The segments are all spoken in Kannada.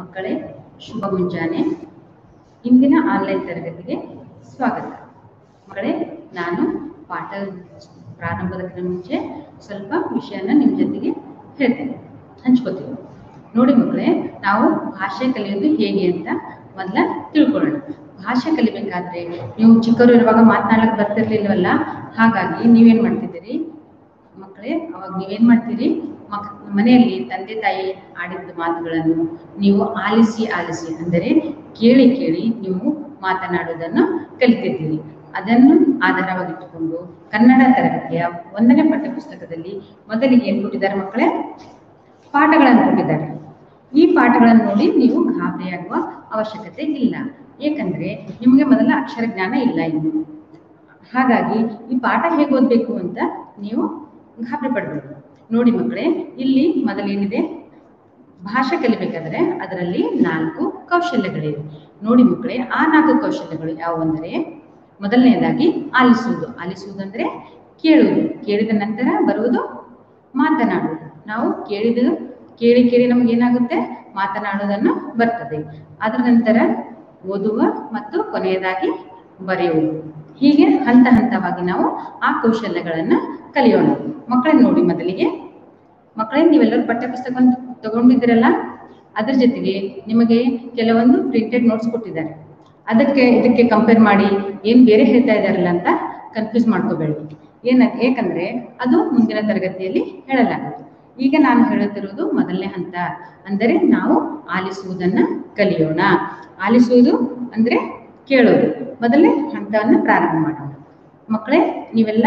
ಮಕ್ಕಳೇ, ಶುಭ ಮುಂಜಾನೆ. ಇಂದಿನ ಆನ್ಲೈನ್ ತರಗತಿಗೆ ಸ್ವಾಗತ. ಮಕ್ಕಳೇ, ನಾನು ಪಾಠ ಪ್ರಾರಂಭದಕ್ಕಿಂತ ಮುಂಚೆ ಸ್ವಲ್ಪ ವಿಷಯನ ನಿಮ್ಮ ಜೊತೆಗೆ ಹೇಳ್ತೇನೆ, ಹಂಚ್ಕೋತೀನಿ. ನೋಡಿ ಮಕ್ಕಳೇ, ನಾವು ಭಾಷೆ ಕಲಿಯೋದು ಹೇಗೆ ಅಂತ ಮೊದಲ ತಿಳ್ಕೊಳ್ಳೋಣ. ಭಾಷೆ ಕಲಿಬೇಕಾದ್ರೆ ನೀವು ಚಿಕ್ಕವರು ಇರುವಾಗ ಮಾತನಾಡಕ್ಕೆ ಬರ್ತಿರ್ಲಿಲ್ವಲ್ಲ, ಹಾಗಾಗಿ ನೀವೇನು ಮಾಡ್ತಿದ್ದೀರಿ ಮಕ್ಕಳೇ? ಅವಾಗ ನೀವೇನು ಮಾಡ್ತೀರಿ? ಮನೆಯಲ್ಲಿ ತಂದೆ ತಾಯಿ ಆಡಿದ ಮಾತುಗಳನ್ನು ನೀವು ಆಲಿಸಿ ಅಂದರೆ ಕೇಳಿ ಕೇಳಿ ನೀವು ಮಾತನಾಡುವುದನ್ನು ಕಲಿತಿದ್ದೀರಿ. ಅದನ್ನು ಆಧಾರವಾಗಿಟ್ಟುಕೊಂಡು ಕನ್ನಡ ತರಗತಿಯ 1ನೇ ಪಠ್ಯಪುಸ್ತಕದಲ್ಲಿ ಮೊದಲಿಗೆ ಏನು ಕೊಟ್ಟಿದ್ದಾರೆ ಮಕ್ಕಳೇ? ಪಾಠಗಳನ್ನು ಕೊಟ್ಟಿದ್ದಾರೆ. ಈ ಪಾಠಗಳನ್ನು ನೋಡಿ ನೀವು ಗಾಬರಿಯಾಗುವ ಅವಶ್ಯಕತೆ ಇಲ್ಲ, ಏಕೆಂದರೆ ನಿಮಗೆ ಮೊದಲ ಅಕ್ಷರ ಜ್ಞಾನ ಇಲ್ಲ ಇನ್ನು. ಹಾಗಾಗಿ ಈ ಪಾಠ ಹೇಗೆ ಓದಬೇಕು ಅಂತ ನೀವು ಗಾಬರಿ ಪಡಬೇಡಿ. ನೋಡಿ ಮಕ್ಕಳೇ, ಇಲ್ಲಿ ಮೊದಲೇನಿದೆ? ಭಾಷೆ ಕಲಿಬೇಕಾದ್ರೆ ಅದರಲ್ಲಿ 4 ಕೌಶಲ್ಯಗಳಿವೆ. ನೋಡಿ ಮಕ್ಕಳೇ, ಆ 4 ಕೌಶಲ್ಯಗಳು ಯಾವುವೆಂದರೆ, ಮೊದಲನೆಯದಾಗಿ ಆಲಿಸುವುದು ಅಂದರೆ ಕೇಳುವುದು. ಕೇಳಿದ ನಂತರ ಬರುವುದು ಮಾತನಾಡುವುದು. ನಾವು ಕೇಳಿ ನಮಗೇನಾಗುತ್ತೆ? ಮಾತನಾಡುವುದನ್ನು ಬರ್ತದೆ. ಅದರ ನಂತರ ಓದುವ ಮತ್ತು ಕೊನೆಯದಾಗಿ ಬರೆಯುವುದು. ಹೀಗೆ ಹಂತ ಹಂತವಾಗಿ ನಾವು ಆ ಕೌಶಲ್ಯಗಳನ್ನು ಕಲಿಯೋಣ. ಮಕ್ಕಳೇ, ನೋಡಿ ಮೊದಲಿಗೆ ಮಕ್ಕಳೇ, ನೀವೆಲ್ಲರೂ ಪಠ್ಯಪುಸ್ತಕವನ್ನು ತಗೊಂಡಿದ್ದೀರಲ್ಲ, ಅದ್ರ ಜೊತೆಗೆ ನಿಮಗೆ ಕೆಲವೊಂದು ಪ್ರಿಂಟೆಡ್ ನೋಟ್ಸ್ ಕೊಟ್ಟಿದ್ದಾರೆ. ಇದಕ್ಕೆ ಕಂಪೇರ್ ಮಾಡಿ ಏನು ಬೇರೆ ಹೇಳ್ತಾ ಇದ್ದಾರಲ್ಲ ಅಂತ ಕನ್ಫ್ಯೂಸ್ ಮಾಡ್ಕೋಬೇಡಿ. ಏಕೆಂದರೆ ಅದು ಮುಂದಿನ ತರಗತಿಯಲ್ಲಿ ಹೇಳಲಾಗುತ್ತೆ. ಈಗ ನಾನು ಹೇಳುತ್ತಿರುವುದು ಮೊದಲನೇ ಹಂತ, ಅಂದರೆ ನಾವು ಆಲಿಸುವುದನ್ನು ಕಲಿಯೋಣ. ಆಲಿಸುವುದು ಅಂದರೆ ಕೇಳೋದು. ಮೊದಲನೇ ಹಂತವನ್ನು ಪ್ರಾರಂಭ ಮಾಡೋಣ. ಮಕ್ಕಳೇ, ನೀವೆಲ್ಲ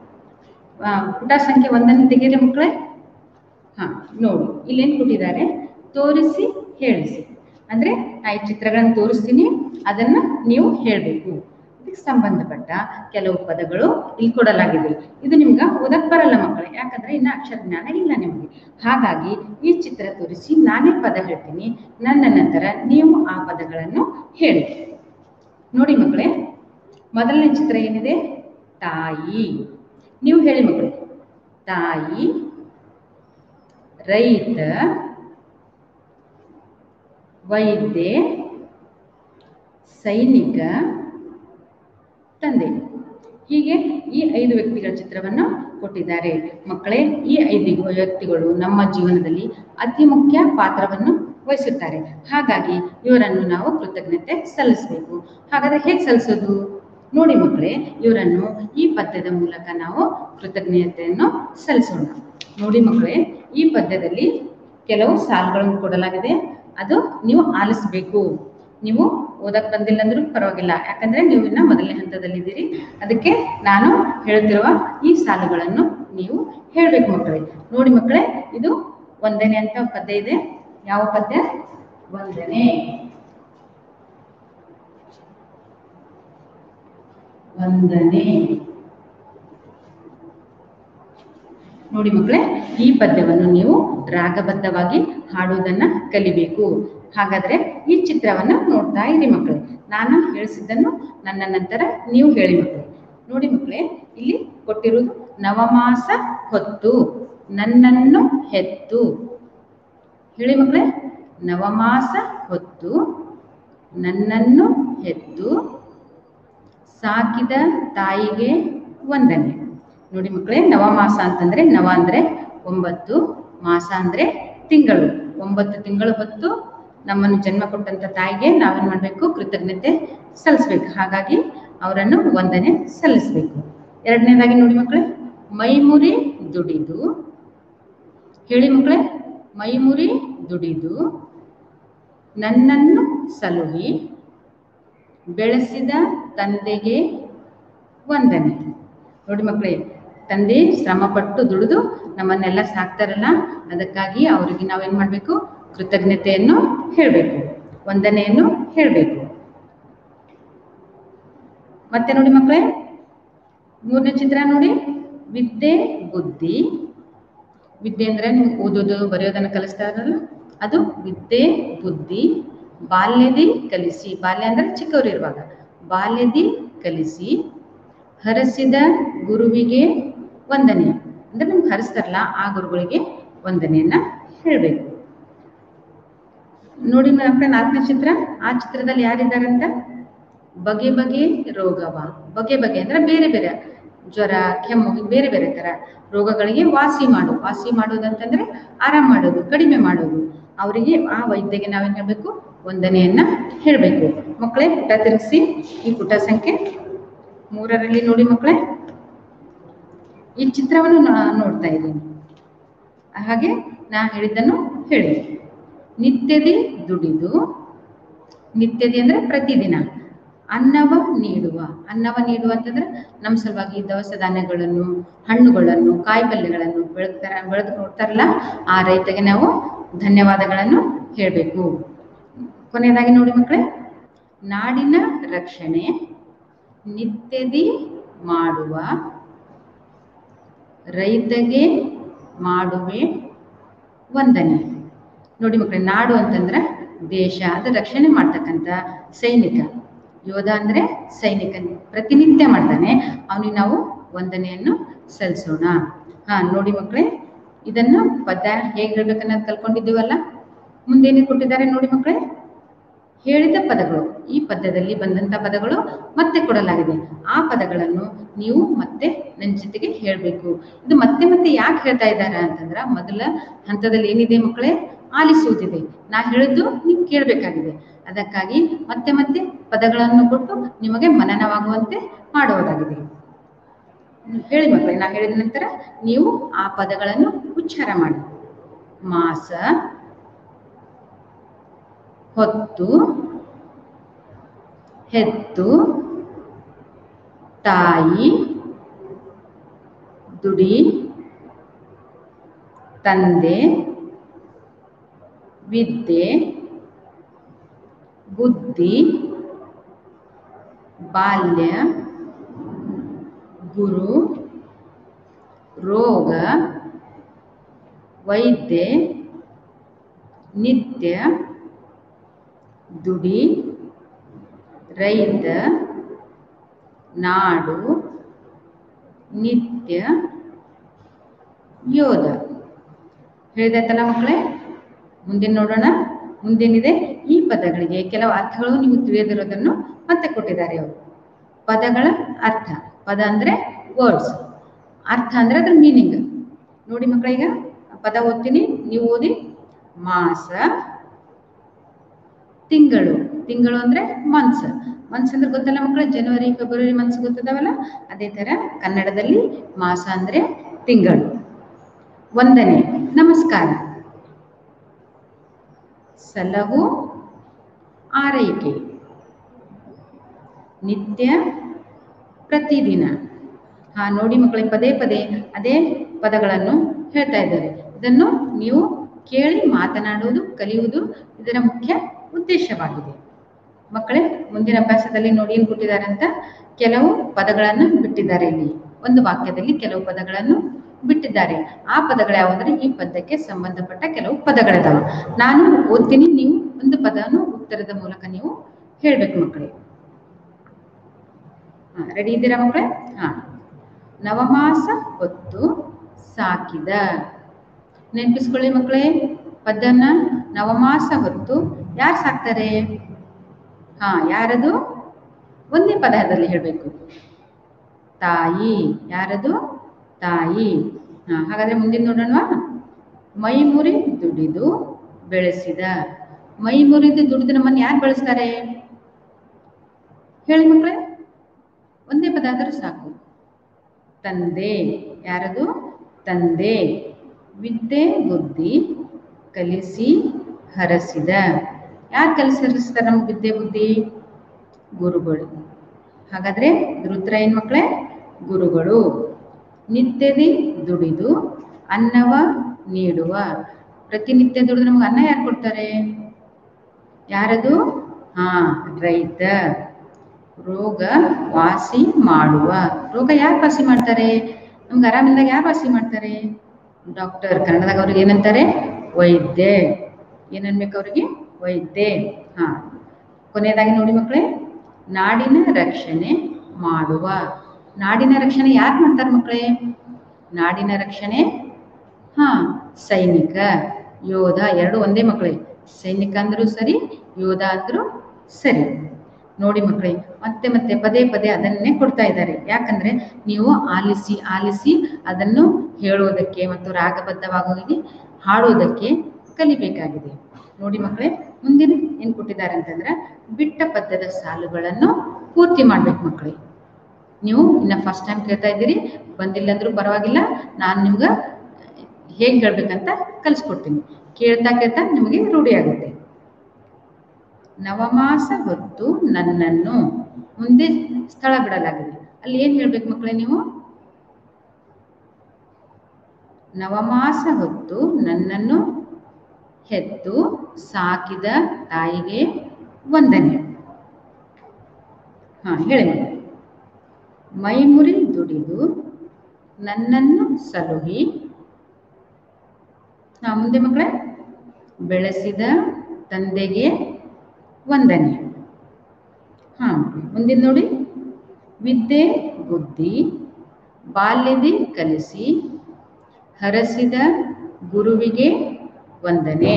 ಪುಟ ಸಂಖ್ಯೆ 1 ತೆಗೀರಿ ಮಕ್ಕಳೇ. ನೋಡಿ, ಇಲ್ಲೇನು ಕೊಟ್ಟಿದ್ದಾರೆ? ತೋರಿಸಿ ಹೇಳಿಸಿ. ಅಂದರೆ ನಾ ಈ ಚಿತ್ರಗಳನ್ನು ತೋರಿಸ್ತೀನಿ, ಅದನ್ನು ನೀವು ಹೇಳಬೇಕು. ಇದಕ್ಕೆ ಸಂಬಂಧಪಟ್ಟ ಕೆಲವು ಪದಗಳು ಇಲ್ಲಿ ಕೊಡಲಾಗಿದೆ. ಇದು ನಿಮ್ಗೆ ಓದಕ್ಕೆ ಬರಲ್ಲ ಮಕ್ಕಳೇ, ಯಾಕಂದ್ರೆ ಇನ್ನು ಅಕ್ಷರ ಜ್ಞಾನ ಇಲ್ಲ ನಿಮಗೆ. ಹಾಗಾಗಿ ಈ ಚಿತ್ರ ತೋರಿಸಿ ನಾನೇ ಪದ ಹೇಳ್ತೀನಿ, ನನ್ನ ನಂತರ ನೀವು ಆ ಪದಗಳನ್ನು ಹೇಳಿ. ನೋಡಿ ಮಕ್ಕಳೇ, ಮೊದಲನೇ ಚಿತ್ರ ಏನಿದೆ? ತಾಯಿ. ನೀವು ಹೇಳಿ ಮಕ್ಕಳೇ. ತಾಯಿ, ರೈತ, ವೈದ್ಯೆ, ಸೈನಿಕ, ತಂದೆ. ಹೀಗೆ ಈ 5 ವ್ಯಕ್ತಿಗಳ ಚಿತ್ರವನ್ನು ಕೊಟ್ಟಿದ್ದಾರೆ. ಮಕ್ಕಳೇ, ಈ 5 ವ್ಯಕ್ತಿಗಳು ನಮ್ಮ ಜೀವನದಲ್ಲಿ ಅತಿ ಮುಖ್ಯ ಪಾತ್ರವನ್ನು ವಹಿಸುತ್ತಾರೆ. ಹಾಗಾಗಿ ಇವರನ್ನು ನಾವು ಕೃತಜ್ಞತೆ ಸಲ್ಲಿಸಬೇಕು. ಹಾಗಾದ್ರೆ ಹೇಗೆ ಸಲ್ಲಿಸೋದು? ನೋಡಿ ಮಕ್ಕಳೇ, ಇವರನ್ನು ಈ ಪದ್ಯದ ಮೂಲಕ ನಾವು ಕೃತಜ್ಞತೆಯನ್ನು ಸಲ್ಲಿಸೋಣ. ನೋಡಿ ಮಕ್ಕಳೇ, ಈ ಪದ್ಯದಲ್ಲಿ ಕೆಲವು ಸಾಲುಗಳನ್ನು ಕೊಡಲಾಗಿದೆ. ಅದು ನೀವು ಆಲಿಸಬೇಕು. ನೀವು ಓದಕ್ಕೆ ಬಂದಿಲ್ಲ ಅಂದ್ರೂ ಪರವಾಗಿಲ್ಲ, ಯಾಕಂದ್ರೆ ನೀವು ಇನ್ನ ಮೊದಲನೇ ಹಂತದಲ್ಲಿದ್ದೀರಿ. ಅದಕ್ಕೆ ನಾನು ಹೇಳುತ್ತಿರುವ ಈ ಸಾಲುಗಳನ್ನು ನೀವು ಹೇಳಬೇಕು ಮಕ್ಕಳೇ. ನೋಡಿ ಮಕ್ಕಳೇ, ಇದು 1ನೇ ಅಂತ ಪದ್ಯ ಇದೆ. ಯಾವ ಪದ್ಯ? 1ನೇ. ನೋಡಿ ಮಕ್ಕಳೇ, ಈ ಪದ್ಯವನ್ನು ನೀವು ರಾಗಬದ್ಧವಾಗಿ ಹಾಡುವುದನ್ನ ಕಲಿಬೇಕು. ಹಾಗಾದ್ರೆ ಈ ಚಿತ್ರವನ್ನ ನೋಡ್ತಾ ಇರಿ ಮಕ್ಕಳೇ. ನಾನು ಹೇಳಿಸಿದ್ದನ್ನು ನನ್ನ ನಂತರ ನೀವು ಹೇಳಿ ಮಕ್ಕಳೇ. ನೋಡಿ ಮಕ್ಕಳೇ, ಇಲ್ಲಿ ಕೊಟ್ಟಿರುವುದು ನವಮಾಸ ಹೊತ್ತು ನನ್ನನ್ನು ಹೆತ್ತು. ಹೇಳಿ ಮಕ್ಕಳೇ. ನವಮಾಸ ಹೊತ್ತು ನನ್ನನ್ನು ಹೆತ್ತು ಸಾಕಿದ ತಾಯಿಗೆ ವಂದನೆ. ನೋಡಿ ಮಕ್ಕಳೇ, ನವಮಾಸ ಅಂತಂದ್ರೆ ನವ ಅಂದ್ರೆ 9, ಮಾಸ ಅಂದ್ರೆ ತಿಂಗಳು. 9 ತಿಂಗಳು ಹೊತ್ತು ನಮ್ಮನ್ನು ಜನ್ಮ ಕೊಟ್ಟಂತ ತಾಯಿಗೆ ನಾವೇನ್ ಮಾಡ್ಬೇಕು? ಕೃತಜ್ಞತೆ ಸಲ್ಲಿಸ್ಬೇಕು. ಹಾಗಾಗಿ ಅವರನ್ನು ವಂದನೆ ಸಲ್ಲಿಸ್ಬೇಕು. 2ನೇದಾಗಿ ನೋಡಿ ಮಕ್ಕಳೇ, ಮೈಮುರಿ ದುಡಿದು. ಹೇಳಿ ಮಕ್ಕಳೇ. ಮೈಮುರಿ ದುಡಿದು ನನ್ನನ್ನು ಸಲುಹಿ ಬೆಳೆಸಿದ ತಂದೆಗೆ ವಂದನೆ. ನೋಡಿ ಮಕ್ಕಳೇ, ತಂದೆ ಶ್ರಮಪಟ್ಟು ದುಡಿದು ನಮ್ಮನ್ನೆಲ್ಲ ಸಾಕ್ತಾರಲ್ಲ, ಅದಕ್ಕಾಗಿ ಅವರಿಗೆ ನಾವೇನ್ ಮಾಡ್ಬೇಕು? ಕೃತಜ್ಞತೆಯನ್ನು ಹೇಳಬೇಕು, ವಂದನೆಯನ್ನು ಹೇಳಬೇಕು. ಮತ್ತೆ ನೋಡಿ ಮಕ್ಕಳೇ, 3ನೇ ಚಿತ್ರ ನೋಡಿ. ವಿದ್ಯೆ ಬುದ್ಧಿ. ವಿದ್ಯೆ ಅಂದ್ರೆ ನೀವು ಓದೋದು ಬರೆಯೋದನ್ನು ಕಲಿಸ್ತಾರಲ್ಲ, ಅದು ವಿದ್ಯೆ ಬುದ್ಧಿ. ಬಾಲ್ಯದಿ ಕಲಿಸಿ. ಬಾಲ್ಯ ಅಂದ್ರೆ ಚಿಕ್ಕವರು ಇರುವಾಗ. ಬಾಲ್ಯದಿ ಕಲಿಸಿ ಹರಸಿದ ಗುರುವಿಗೆ ವಂದನೆ. ಅಂದ್ರೆ ನಿಮ್ಗೆ ಹರಿಸ್ತಾರಲ್ಲ, ಆ ಗುರುಗಳಿಗೆ ವಂದನೆಯನ್ನ ಹೇಳಬೇಕು. ನೋಡಿ ಮಕ್ಕಳೇ 4ನೇ ಚಿತ್ರ. ಆ ಚಿತ್ರದಲ್ಲಿ ಯಾರಿದ್ದಾರೆ ಅಂತ, ಬಗೆ ಬಗೆ ರೋಗವ. ಬಗೆ ಬಗೆ ಅಂದ್ರೆ ಬೇರೆ ಬೇರೆ, ಜ್ವರ, ಕೆಮ್ಮು, ಬೇರೆ ಬೇರೆ ತರ ರೋಗಗಳಿಗೆ ವಾಸಿ ಮಾಡೋದಂತಂದ್ರೆ ಆರಾಮ್ ಮಾಡೋದು, ಕಡಿಮೆ ಮಾಡೋದು. ಅವರಿಗೆ ಆ ವೈದ್ಯಗೆ ನಾವೇನ್ ಹೇಳ್ಬೇಕು, ವಂದನೆಯನ್ನ ಹೇಳ್ಬೇಕು. ಮಕ್ಕಳೇ ಪುಟ ತಿರುಗಿಸಿ, ಈ ಪುಟ ಸಂಖ್ಯೆ 3ರಲ್ಲಿ ನೋಡಿ ಮಕ್ಕಳೇ, ಈ ಚಿತ್ರವನ್ನು ನೋಡ್ತಾ ಇದ್ದೀನಿ. ಹಾಗೆ ನಾ ಹೇಳಿದ್ದನ್ನು ಹೇಳಿ. ನಿತ್ಯದಿ ದುಡಿದು, ನಿತ್ಯದಿ ಅಂದ್ರೆ ಪ್ರತಿದಿನ, ಅನ್ನವ ನೀಡುವ ಅಂತಂದ್ರೆ ನಮ್ಮ ಸಲುವಾಗಿ ದವಸ ಧಾನ್ಯಗಳನ್ನು, ಹಣ್ಣುಗಳನ್ನು, ಕಾಯಿಪಲ್ಯಗಳನ್ನು ಬೆಳೆದು ನೋಡ್ತಾರಲ್ಲ, ಆ ರೈತಗೆ ನಾವು ಧನ್ಯವಾದಗಳನ್ನು ಹೇಳಬೇಕು. ಕೊನೆಯದಾಗಿ ನೋಡಿ ಮಕ್ಕಳೇ, ನಾಡಿನ ರಕ್ಷಣೆ ನಿತ್ಯದಿ ಮಾಡುವ ರೈತಗೆ ಮಾಡುವೆ ವಂದನೆ. ನೋಡಿ ಮಕ್ಕಳೇ, ನಾಡು ಅಂತಂದ್ರೆ ದೇಶ, ಅದು ರಕ್ಷಣೆ ಮಾಡ್ತಕ್ಕಂಥ ಸೈನಿಕ. ಯೋಧ ಅಂದ್ರೆ ಸೈನಿಕ, ಪ್ರತಿನಿತ್ಯ ಮಾಡ್ತಾನೆ, ಅವನಿಗೆ ನಾವು ವಂದನೆಯನ್ನು ಸಲ್ಲಿಸೋಣ. ನೋಡಿ ಮಕ್ಕಳೇ, ಇದನ್ನ ಪದ ಹೇಗೆ ಹೇಳ್ಬೇಕನ್ನೋದು ಕಲ್ಕೊಂಡಿದ್ದೀವಲ್ಲ. ಮುಂದೇನು ಕೊಟ್ಟಿದ್ದಾರೆ ನೋಡಿ ಮಕ್ಕಳೇ, ಹೇಳಿದ ಪದಗಳು, ಈ ಪದ್ಯದಲ್ಲಿ ಬಂದಂತ ಪದಗಳು ಮತ್ತೆ ಕೊಡಲಾಗಿದೆ. ಆ ಪದಗಳನ್ನು ನೀವು ಮತ್ತೆ ನನ್ನ ಜೊತೆಗೆ ಹೇಳ್ಬೇಕು. ಇದು ಮತ್ತೆ ಮತ್ತೆ ಯಾಕೆ ಹೇಳ್ತಾ ಇದ್ದಾರೆ ಅಂತಂದ್ರ, ಮೊದಲ ಹಂತದಲ್ಲಿ ಏನಿದೆ ಮಕ್ಕಳೇ, ಆಲಿಸುವುದಿದೆ. ನಾ ಹೇಳಿದ್ದು ನೀವು ಕೇಳಬೇಕಾಗಿದೆ. ಅದಕ್ಕಾಗಿ ಮತ್ತೆ ಮತ್ತೆ ಪದಗಳನ್ನು ಕೊಟ್ಟು ನಿಮಗೆ ಮನನವಾಗುವಂತೆ ಮಾಡುವುದಾಗಿದೆ. ಹೇಳಿ ಮಕ್ಕಳೇ, ನಾ ಹೇಳಿದ ನಂತರ ನೀವು ಆ ಪದಗಳನ್ನು ಉಚ್ಚಾರ ಮಾಡಿ. ಮಾಸ, ಹೊತ್ತು, ಹೆತ್ತು, ತಾಯಿ, ದುಡಿ, ತಂದೆ, ವಿದ್ಯೆ, ಬುದ್ಧಿ, ಬಾಲ್ಯ, ಗುರು, ರೋಗ, ವೈದ್ಯೆ, ನಿತ್ಯ, ದುಡಿ, ರೈತ, ನಾಡು, ನಿತ್ಯ, ಯೋಧ. ಹೇಳಿದಾಯ್ತಲ್ಲ ಮಕ್ಕಳೇ. ಮುಂದೆ ನೋಡೋಣ, ಮುಂದೇನಿದೆ. ಈ ಪದಗಳಿಗೆ ಕೆಲವು ಅರ್ಥಗಳು ನಿಮಗೆ ತಿಳಿಯದಿರೋದನ್ನು ಮತ್ತೆ ಕೊಟ್ಟಿದ್ದಾರೆ ಅವರು. ಪದಗಳ ಅರ್ಥ, ಪದ ಅಂದ್ರೆ ವರ್ಡ್ಸ್, ಅರ್ಥ ಅಂದ್ರೆ ಅದ್ರ ಮೀನಿಂಗ್. ನೋಡಿ ಮಕ್ಕಳೇ, ಈಗ ಪದ ಓದ್ತೀನಿ, ನೀವು ಓದಿ. ಮಾಸ, ತಿಂಗಳು. ತಿಂಗಳು ಅಂದ್ರೆ ಮಂತ್ಸ್. ಮಂತ್ಸ್ ಅಂದ್ರೆ ಗೊತ್ತಲ್ಲ ಮಕ್ಕಳು, ಜನವರಿ, ಫೆಬ್ರವರಿ ಮಂತ್ಸ್ ಗೊತ್ತದವಲ್ಲ. ಅದೇ ತರ ಕನ್ನಡದಲ್ಲಿ ಮಾಸ ಅಂದ್ರೆ ತಿಂಗಳು. ವಂದನೆ, ನಮಸ್ಕಾರ. ಸಲಹು, ಆರೈಕೆ. ನಿತ್ಯ, ಪ್ರತಿದಿನ. ನೋಡಿ ಮಕ್ಕಳೇ, ಪದೇ ಪದೇ ಅದೇ ಪದಗಳನ್ನು ಹೇಳ್ತಾ ಇದ್ದಾರೆ. ಇದನ್ನು ನೀವು ಕೇಳಿ ಮಾತನಾಡುವುದು, ಕಲಿಯುವುದು ಇದರ ಮುಖ್ಯ ಉದ್ದೇಶವಾಗಿದೆ. ಮಕ್ಕಳೇ, ಮುಂದಿನ ಅಭ್ಯಾಸದಲ್ಲಿ ನೋಡಿ ಏನು ಕೊಟ್ಟಿದ್ದಾರೆ ಅಂತ, ಕೆಲವು ಪದಗಳನ್ನು ಬಿಟ್ಟಿದ್ದಾರೆ. ಇಲ್ಲಿ ಒಂದು ವಾಕ್ಯದಲ್ಲಿ ಕೆಲವು ಪದಗಳನ್ನು ಬಿಟ್ಟಿದ್ದಾರೆ. ಆ ಪದಗಳು ಯಾವುದಂದ್ರೆ ಈ ಪದ್ಯಕ್ಕೆ ಸಂಬಂಧಪಟ್ಟ ಕೆಲವು ಪದಗಳಿದಾವೆ. ನಾನು ಓದ್ತೀನಿ, ನೀವು ಒಂದು ಪದವನ್ನು ಉತ್ತರದ ಮೂಲಕ ನೀವು ಹೇಳ್ಬೇಕು ಮಕ್ಕಳೇ. ರೆಡಿ ಇದ್ದೀರಾ ಮಕ್ಕಳೇ? ನವಮಾಸ ಹೊತ್ತು ಸಾಕಿದ. ನೆನಪಿಸ್ಕೊಳ್ಳಿ ಮಕ್ಕಳೇ, ಪದನ್ನ ನವಮಾಸ ಹೊತ್ತು ಯಾರು ಸಾಕ್ತಾರೆ? ಯಾರದು? ಒಂದೇ ಪದದಲ್ಲಿ ಹೇಳ್ಬೇಕು. ತಾಯಿ. ಯಾರದು? ತಾಯಿ. ಹಾಗಾದ್ರೆ ಮುಂದಿನ ನೋಡೋಣವಾ? ಮೈ ಮುರಿ ದುಡಿದು ಬೆಳೆಸಿದ. ಮೈ ಮುರಿದು ದುಡಿದು ನಮ್ಮನ್ನು ಯಾರು ಬೆಳೆಸ್ತಾರೆ ಹೇಳಿ ಮಕ್ಕಳೇ? ಒಂದೇ ಪದ ಆದರೂ ಸಾಕು. ತಂದೆ. ಯಾರದು? ತಂದೆ. ವಿದ್ಯೆ ಬುದ್ಧಿ ಕಲಿಸಿ ಹರಸಿದ. ಯಾರು ಕಲಿಸಿ ಹರಿಸ್ತಾರೆ ನಮ್ಗೆ ವಿದ್ಯೆ ಬುದ್ಧಿ? ಗುರುಗಳು. ಹಾಗಾದ್ರೆ ರುದ್ರ ಏನ್ ಮಕ್ಕಳೇ? ಗುರುಗಳು. ನಿತ್ಯದಿ ದುಡಿದು ಅನ್ನವ ನೀಡುವ. ಪ್ರತಿನಿತ್ಯ ದುಡಿದು ನಮ್ಗೆ ಅನ್ನ ಯಾರು ಕೊಡ್ತಾರೆ? ಯಾರದು? ರೈತ. ರೋಗ ವಾಸಿ ಮಾಡುವ. ರೋಗ ಯಾರು ವಾಸಿ ಮಾಡ್ತಾರೆ? ನಮ್ಗೆ ಆರಾಮಿಂದಾಗ ಯಾರು ವಾಸಿ ಮಾಡ್ತಾರೆ? ಡಾಕ್ಟರ್. ಕನ್ನಡದಾಗ ಅವ್ರಿಗೆ ಏನಂತಾರೆ? ವೈದ್ಯ. ಏನನ್ಬೇಕು ಅವ್ರಿಗೆ? ವೈದ್ಯ. ಕೊನೆಯದಾಗಿ ನೋಡಿ ಮಕ್ಕಳೇ, ನಾಡಿನ ರಕ್ಷಣೆ ಮಾಡುವ. ನಾಡಿನ ರಕ್ಷಣೆ ಯಾರು ಮಾಡ್ತಾರೆ ಮಕ್ಕಳೇ? ನಾಡಿನ ರಕ್ಷಣೆ ಸೈನಿಕ, ಯೋಧ. ಎರಡು ಒಂದೇ ಮಕ್ಕಳೇ. ಸೈನಿಕ ಅಂದರೂ ಸರಿ, ಯೋಧ ಅಂದರೂ ಸರಿ. ನೋಡಿ ಮಕ್ಕಳೇ, ಮತ್ತೆ ಮತ್ತೆ ಪದೇ ಪದೇ ಅದನ್ನೇ ಕೊಡ್ತಾ ಇದ್ದಾರೆ. ಯಾಕಂದರೆ ನೀವು ಆಲಿಸಿ ಆಲಿಸಿ ಅದನ್ನು ಹೇಳೋದಕ್ಕೆ ಮತ್ತು ರಾಗಬದ್ಧವಾಗಿ ಹಾಡೋದಕ್ಕೆ ಕಲಿಬೇಕಾಗಿದೆ. ನೋಡಿ ಮಕ್ಕಳೇ, ಮುಂದಿನ ಏನು ಕೊಟ್ಟಿದ್ದಾರೆ ಅಂತಂದ್ರೆ ಬಿಟ್ಟ ಪದ್ಯದ ಸಾಲುಗಳನ್ನು ಪೂರ್ತಿ ಮಾಡ್ಬೇಕು ಮಕ್ಕಳೇ. ನೀವು ಇನ್ನು ಫಸ್ಟ್ ಟೈಮ್ ಕೇಳ್ತಾ ಇದ್ದೀರಿ, ಬಂದಿಲ್ಲ ಅಂದ್ರೂ ಪರವಾಗಿಲ್ಲ, ನಾನು ನಿಮ್ಗೆ ಹೇಗೆ ಹೇಳ್ಬೇಕಂತ ಕಲಿಸ್ಕೊಡ್ತೀನಿ. ಕೇಳ್ತಾ ಕೇಳ್ತಾ ನಿಮಗೆ ರೂಢಿ ಆಗುತ್ತೆ. ನವಮಾಸ ಹೊತ್ತು ನನ್ನನ್ನು, ಮುಂದೆ ಸ್ಥಳ ಬಿಡಲಾಗಿದೆ. ಅಲ್ಲಿ ಏನು ಹೇಳ್ಬೇಕು ಮಕ್ಕಳೇ ನೀವು? ನವಮಾಸ ಹೊತ್ತು ನನ್ನನ್ನು ಹೆತ್ತು ಸಾಕಿದ ತಾಯಿಗೆ ವಂದನೆ. ಹೇಳಿ. ಮೈಮುರಿ ದುಡಿದು ನನ್ನನ್ನು ಸಲುಹಿ, ಮುಂದೆ ಮಕ್ಕಳೇ, ಬೆಳೆಸಿದ ತಂದೆಗೆ ವಂದನೆ. ಮುಂದಿನ ನೋಡಿ, ವಿದ್ಯೆ ಬುದ್ಧಿ ಬಾಲ್ಯದಿ ಕಲಿಸಿ ಹರಸಿದ ಗುರುವಿಗೆ ವಂದನೆ.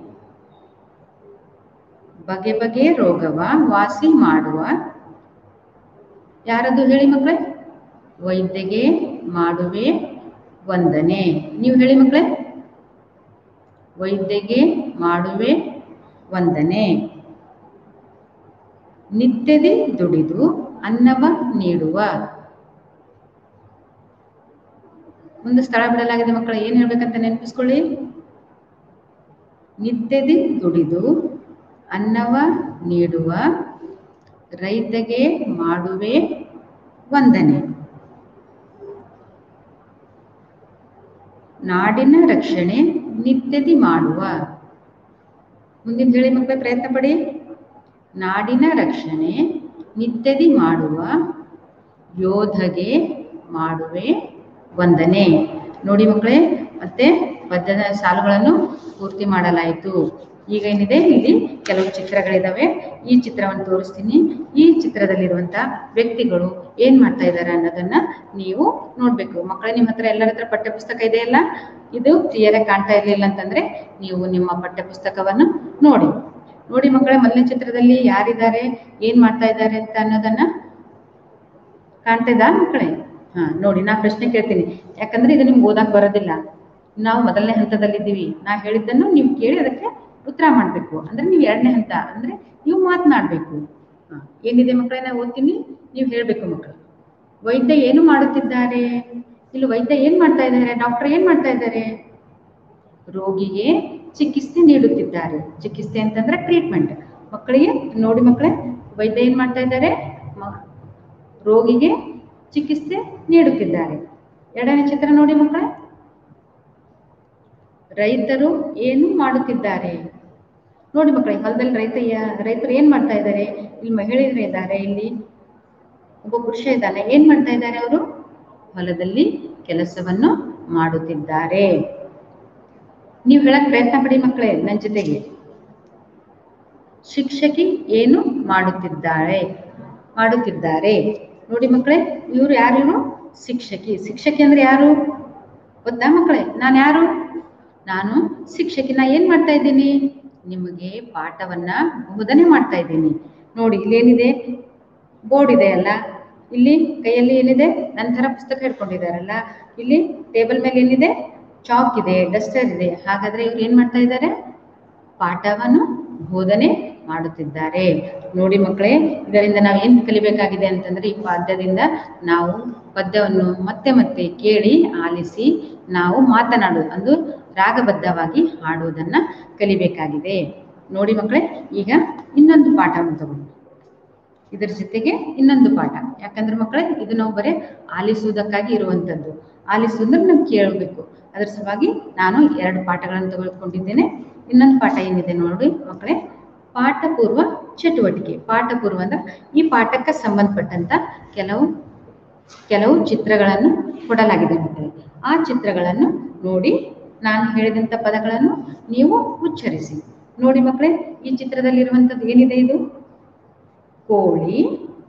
ಬಗೆ ಬಗೆ ರೋಗವ ವಾಸಿ ಮಾಡುವ, ಯಾರದು ಹೇಳಿ ಮಕ್ಕಳೇ? ವೈದ್ಯಗೆ ಮಾಡುವೆ ವಂದನೆ. ನೀವು ಹೇಳಿ ಮಕ್ಕಳೇ, ವೈದ್ಯಗೆ ಮಾಡುವೆ ವಂದನೆ. ನಿತ್ಯದಿ ದುಡಿದು ಅನ್ನವ ನೀಡುವ, ಒಂದು ಸ್ಥಳ ಬಿಡಲಾಗಿದೆ ಮಕ್ಕಳು. ಏನು ಹೇಳ್ಬೇಕಂತ ನೆನಪಿಸ್ಕೊಳ್ಳಿ. ನಿತ್ಯದಿ ದುಡಿದು ಅನ್ನವ ನೀಡುವ ರೈತಗೆ ಮಾಡುವೆ ವಂದನೆ. ನಾಡಿನ ರಕ್ಷಣೆ ನಿತ್ಯದಿ ಮಾಡುವ, ಮುಂದಿನ ಹೇಳಿ ಮಕ್ಕಳೇ, ಪ್ರಯತ್ನ ಪಡಿ. ನಾಡಿನ ರಕ್ಷಣೆ ನಿತ್ಯದಿ ಮಾಡುವ ಯೋಧಗೆ ಮಾಡುವೆ ವಂದನೆ. ನೋಡಿ ಮಕ್ಕಳೇ, ಮತ್ತೆ ಪದ್ಯದ ಸಾಲುಗಳನ್ನು ಪೂರ್ತಿ ಮಾಡಲಾಯಿತು. ಈಗ ಏನಿದೆ, ಇಲ್ಲಿ ಕೆಲವು ಚಿತ್ರಗಳಿದ್ದಾವೆ. ಈ ಚಿತ್ರವನ್ನು ತೋರಿಸ್ತೀನಿ. ಈ ಚಿತ್ರದಲ್ಲಿರುವಂಥ ವ್ಯಕ್ತಿಗಳು ಏನು ಮಾಡ್ತಾ ಇದ್ದಾರೆ ಅನ್ನೋದನ್ನ ನೀವು ನೋಡಬೇಕು ಮಕ್ಕಳೇ. ನಿಮ್ಮ ಹತ್ರ ಎಲ್ಲರ ಹತ್ರ ಪಠ್ಯಪುಸ್ತಕ ಇದೆಯಲ್ಲ, ಇದು ಕ್ಲಿಯರಾಗಿ ಕಾಣ್ತಾ ಇರಲಿಲ್ಲ ಅಂತಂದ್ರೆ ನೀವು ನಿಮ್ಮ ಪಠ್ಯಪುಸ್ತಕವನ್ನು ನೋಡಿ. ನೋಡಿ ಮಕ್ಕಳೇ, ಮೊದಲನೇ ಚಿತ್ರದಲ್ಲಿ ಯಾರಿದ್ದಾರೆ, ಏನು ಮಾಡ್ತಾ ಇದ್ದಾರೆ ಅಂತ ಅನ್ನೋದನ್ನ ಕಾಣ್ತಾ ಇದ್ದ ಮಕ್ಕಳೇ? ನೋಡಿ, ನಾ ಪ್ರಶ್ನೆ ಕೇಳ್ತೀನಿ, ಯಾಕಂದ್ರೆ ಇದು ನಿಮ್ಗೆ ಓದಕ್ಕೆ ಬರೋದಿಲ್ಲ. ನಾವು ಮೊದಲನೇ ಹಂತದಲ್ಲಿದ್ದೀವಿ. ನಾ ಹೇಳಿದ್ದನ್ನು ನೀವು ಕೇಳಿ ಅದಕ್ಕೆ ಉತ್ತರ ಮಾಡಬೇಕು. ಅಂದ್ರೆ ನೀವು ಎರಡನೇ ಹಂತ, ಅಂದ್ರೆ ನೀವು ಮಾತನಾಡಬೇಕು. ಏನಿದೆ ಮಕ್ಕಳೇ, ನಾ ಓದ್ತೀನಿ, ನೀವು ಹೇಳಬೇಕು ಮಕ್ಕಳು. ವೈದ್ಯ ಏನು ಮಾಡುತ್ತಿದ್ದಾರೆ? ಇಲ್ಲಿ ವೈದ್ಯ ಏನು ಮಾಡ್ತಾ ಇದ್ದಾರೆ? ಡಾಕ್ಟರ್ ಏನು ಮಾಡ್ತಾ ಇದ್ದಾರೆ? ರೋಗಿಗೆ ಚಿಕಿತ್ಸೆ ನೀಡುತ್ತಿದ್ದಾರೆ. ಚಿಕಿತ್ಸೆ ಅಂತಂದ್ರೆ ಟ್ರೀಟ್ಮೆಂಟ್. ಮಕ್ಕಳಿಗೆ ನೋಡಿ ಮಕ್ಕಳೇ, ವೈದ್ಯ ಏನು ಮಾಡ್ತಾ ಇದ್ದಾರೆ? ರೋಗಿಗೆ ಚಿಕಿತ್ಸೆ ನೀಡುತ್ತಿದ್ದಾರೆ. ಎರಡನೇ ಚಿತ್ರ ನೋಡಿ ಮಕ್ಕಳೇ, ರೈತರು ಏನು ಮಾಡುತ್ತಿದ್ದಾರೆ? ನೋಡಿ ಮಕ್ಕಳೇ, ಹೊಲದಲ್ಲಿ ರೈತರು ಏನು ಮಾಡ್ತಾ ಇದ್ದಾರೆ? ಇಲ್ಲಿ ಮಹಿಳೆಯರು ಇದ್ದಾರೆ, ಇಲ್ಲಿ ಒಬ್ಬ ಪುರುಷ ಇದ್ದಾನೆ. ಏನು ಮಾಡ್ತಾ ಇದ್ದಾರೆ? ಅವರು ಹೊಲದಲ್ಲಿ ಕೆಲಸವನ್ನು ಮಾಡುತ್ತಿದ್ದಾರೆ. ನೀವು ಹೇಳಕ್ ಪ್ರಯತ್ನ ಪಡಿ ಮಕ್ಕಳೇ ನನ್ನ ಜೊತೆಗೆ. ಶಿಕ್ಷಕಿ ಏನು ಮಾಡುತ್ತಿದ್ದಾರೆ? ನೋಡಿ ಮಕ್ಕಳೇ, ಇವರು ಯಾರು? ಶಿಕ್ಷಕಿ. ಶಿಕ್ಷಕಿ ಅಂದ್ರೆ ಯಾರು ಗೊತ್ತಾ ಮಕ್ಕಳೇ? ನಾನು ಯಾರು? ನಾನು ಶಿಕ್ಷಕಿ. ನಾ ಏನ್ ಮಾಡ್ತಾ ಇದ್ದೀನಿ? ನಿಮಗೆ ಪಾಠವನ್ನ ಬೋಧನೆ ಮಾಡ್ತಾ ಇದ್ದೀನಿ. ನೋಡಿ, ಇಲ್ಲೇನಿದೆ? ಬೋರ್ಡ್ ಇದೆ ಅಲ್ಲ, ಇಲ್ಲಿ ಕೈಯಲ್ಲಿ ಏನಿದೆ? ನಂತರ ಪುಸ್ತಕ ಹಿಡ್ಕೊಂಡಿದ್ದಾರಲ್ಲ, ಇಲ್ಲಿ ಟೇಬಲ್ ಮೇಲೆ ಏನಿದೆ? ಚಾಕ್ ಇದೆ, ಡಸ್ಟರ್ ಇದೆ. ಹಾಗಾದ್ರೆ ಇವ್ರು ಏನ್ ಮಾಡ್ತಾ ಇದ್ದಾರೆ? ಪಾಠವನ್ನು ಬೋಧನೆ ಮಾಡುತ್ತಿದ್ದಾರೆ. ನೋಡಿ ಮಕ್ಕಳೇ, ಇದರಿಂದ ನಾವು ಏನ್ ಕಲಿಬೇಕಾಗಿದೆ ಅಂತಂದ್ರೆ, ಈ ಪದ್ಯದಿಂದ ನಾವು ಪದ್ಯವನ್ನು ಮತ್ತೆ ಮತ್ತೆ ಕೇಳಿ ಆಲಿಸಿ ನಾವು ಮಾತನಾಡೋದು, ಅದು ರಾಗಬದ್ಧವಾಗಿ ಹಾಡುವುದನ್ನ ಕಲಿಬೇಕಾಗಿದೆ. ನೋಡಿ ಮಕ್ಕಳೇ, ಈಗ ಇನ್ನೊಂದು ಪಾಠವನ್ನು ತಗೊಂಡು ಇದರ ಜೊತೆಗೆ ಇನ್ನೊಂದು ಪಾಠ. ಯಾಕಂದ್ರೆ ಮಕ್ಕಳೇ, ಇದು ನಾವು ಬರೀ ಆಲಿಸುವುದಕ್ಕಾಗಿ ಇರುವಂಥದ್ದು. ಆಲಿಸುವುದನ್ನು ನಾವು ಕೇಳಬೇಕು. ಅದರ ಸಲುವಾಗಿ ನಾನು 2 ಪಾಠಗಳನ್ನು ತೆಗೆದುಕೊಂಡಿದ್ದೇನೆ. ಇನ್ನೊಂದು ಪಾಠ ಏನಿದೆ ನೋಡಿ ಮಕ್ಕಳೇ, ಪಾಠಪೂರ್ವ ಚಟುವಟಿಕೆ. ಪಾಠಪೂರ್ವ ಅಂದ್ರೆ ಈ ಪಾಠಕ್ಕೆ ಸಂಬಂಧಪಟ್ಟಂತ ಕೆಲವು ಚಿತ್ರಗಳನ್ನು ಕೊಡಲಾಗಿದೆ ಮಕ್ಕಳೇ. ಆ ಚಿತ್ರಗಳನ್ನು ನೋಡಿ ನಾನು ಹೇಳಿದಂಥ ಪದಗಳನ್ನು ನೀವು ಉಚ್ಚರಿಸಿ. ನೋಡಿ ಮಕ್ಕಳೇ, ಈ ಚಿತ್ರದಲ್ಲಿರುವಂಥದ್ದು ಏನಿದೆ? ಇದು ಕೋಳಿ,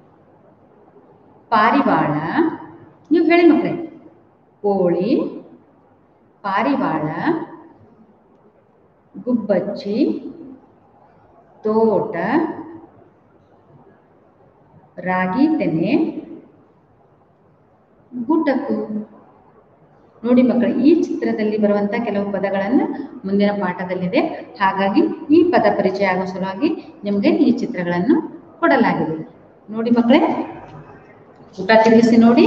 ಪಾರಿವಾಳ. ನೀವು ಹೇಳಿ ಮಕ್ಕಳೇ, ಕೋಳಿ, ಪಾರಿವಾಳ, ಗುಬ್ಬಚ್ಚಿ, ತೋಟ, ರಾಗಿ ತೆನೆ, ಗುಡ್ಡಕ್ಕೂ. ನೋಡಿ ಮಕ್ಕಳು, ಈ ಚಿತ್ರದಲ್ಲಿ ಬರುವಂಥ ಕೆಲವು ಪದಗಳನ್ನು ಮುಂದಿನ ಪಾಠದಲ್ಲಿದೆ. ಹಾಗಾಗಿ ಈ ಪದ ಪರಿಚಯ ಆಗೋ ಸಲುವಾಗಿ ನಿಮಗೆ ಈ ಚಿತ್ರಗಳನ್ನು ಕೊಡಲಾಗಿದೆ. ನೋಡಿ ಮಕ್ಕಳೇ, ಊಟ ತಿರುಗಿಸಿ ನೋಡಿ.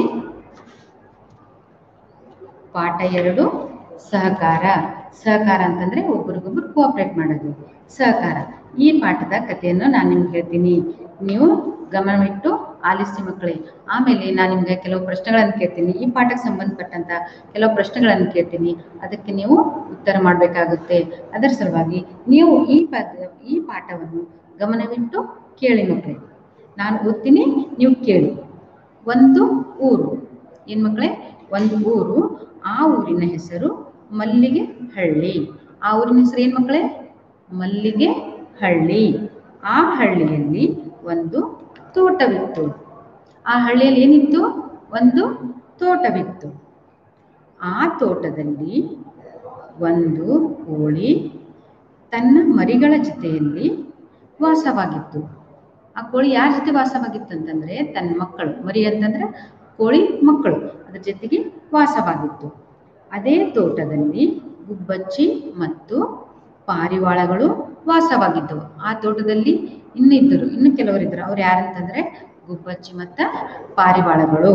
ಪಾಠ 2 ಸಹಕಾರ. ಸಹಕಾರ ಅಂತಂದ್ರೆ ಒಬ್ರಿಗೊಬ್ರು ಕೋಆಪರೇಟ್ ಮಾಡೋದು, ಸಹಕಾರ. ಈ ಪಾಠದ ಕಥೆಯನ್ನು ನಾನು ನಿಮ್ಗೆ ಹೇಳ್ತೀನಿ, ನೀವು ಗಮನವಿಟ್ಟು ಆಲಿಸಿ ಮಕ್ಕಳೇ. ಆಮೇಲೆ ನಾನು ನಿಮ್ಗೆ ಕೆಲವು ಪ್ರಶ್ನೆಗಳನ್ನು ಕೇಳ್ತೀನಿ, ಈ ಪಾಠಕ್ಕೆ ಸಂಬಂಧಪಟ್ಟಂತ ಕೆಲವು ಪ್ರಶ್ನೆಗಳನ್ನು ಕೇಳ್ತೀನಿ, ಅದಕ್ಕೆ ನೀವು ಉತ್ತರ ಮಾಡಬೇಕಾಗುತ್ತೆ. ಅದರ ಸಲುವಾಗಿ ನೀವು ಈ ಪಾಠವನ್ನು ಗಮನವಿಟ್ಟು ಕೇಳಿ ಮಕ್ಕಳೇ. ನಾನು ಓದ್ತೀನಿ, ನೀವು ಕೇಳಿ. ಒಂದು ಊರು. ಏನು ಮಕ್ಕಳೇ? ಒಂದು ಊರು. ಆ ಊರಿನ ಹೆಸರು ಮಲ್ಲಿಗೆ ಹಳ್ಳಿ. ಆ ಊರಿನ ಹೆಸರು ಏನು ಮಕ್ಕಳೇ? ಮಲ್ಲಿಗೆ ಹಳ್ಳಿ. ಆ ಹಳ್ಳಿಯಲ್ಲಿ ಒಂದು ತೋಟವಿತ್ತು. ಆ ಹಳ್ಳಿಯಲ್ಲಿ ಏನಿತ್ತು? ಒಂದು ತೋಟವಿತ್ತು. ಆ ತೋಟದಲ್ಲಿ ಒಂದು ಕೋಳಿ ತನ್ನ ಮರಿಗಳ ಜೊತೆಯಲ್ಲಿ ವಾಸವಾಗಿತ್ತು. ಆ ಕೋಳಿ ಯಾರ ಜೊತೆ ವಾಸವಾಗಿತ್ತು ಅಂತಂದ್ರೆ ತನ್ನ ಮಕ್ಕಳು. ಮರಿ ಅಂತಂದ್ರೆ ಕೋಳಿ ಮಕ್ಕಳು, ಅದ್ರ ಜೊತೆಗೆ ವಾಸವಾಗಿತ್ತು. ಅದೇ ತೋಟದಲ್ಲಿ ಗುಬ್ಬಚ್ಚಿ ಮತ್ತು ಪಾರಿವಾಳಗಳು ವಾಸವಾಗಿದ್ದವು. ಆ ತೋಟದಲ್ಲಿ ಇನ್ನು ಕೆಲವರಿದ್ರು. ಅವ್ರು ಯಾರಂತಂದ್ರೆ ಗುಬ್ಬಚ್ಚಿ ಮತ್ತು ಪಾರಿವಾಳಗಳು.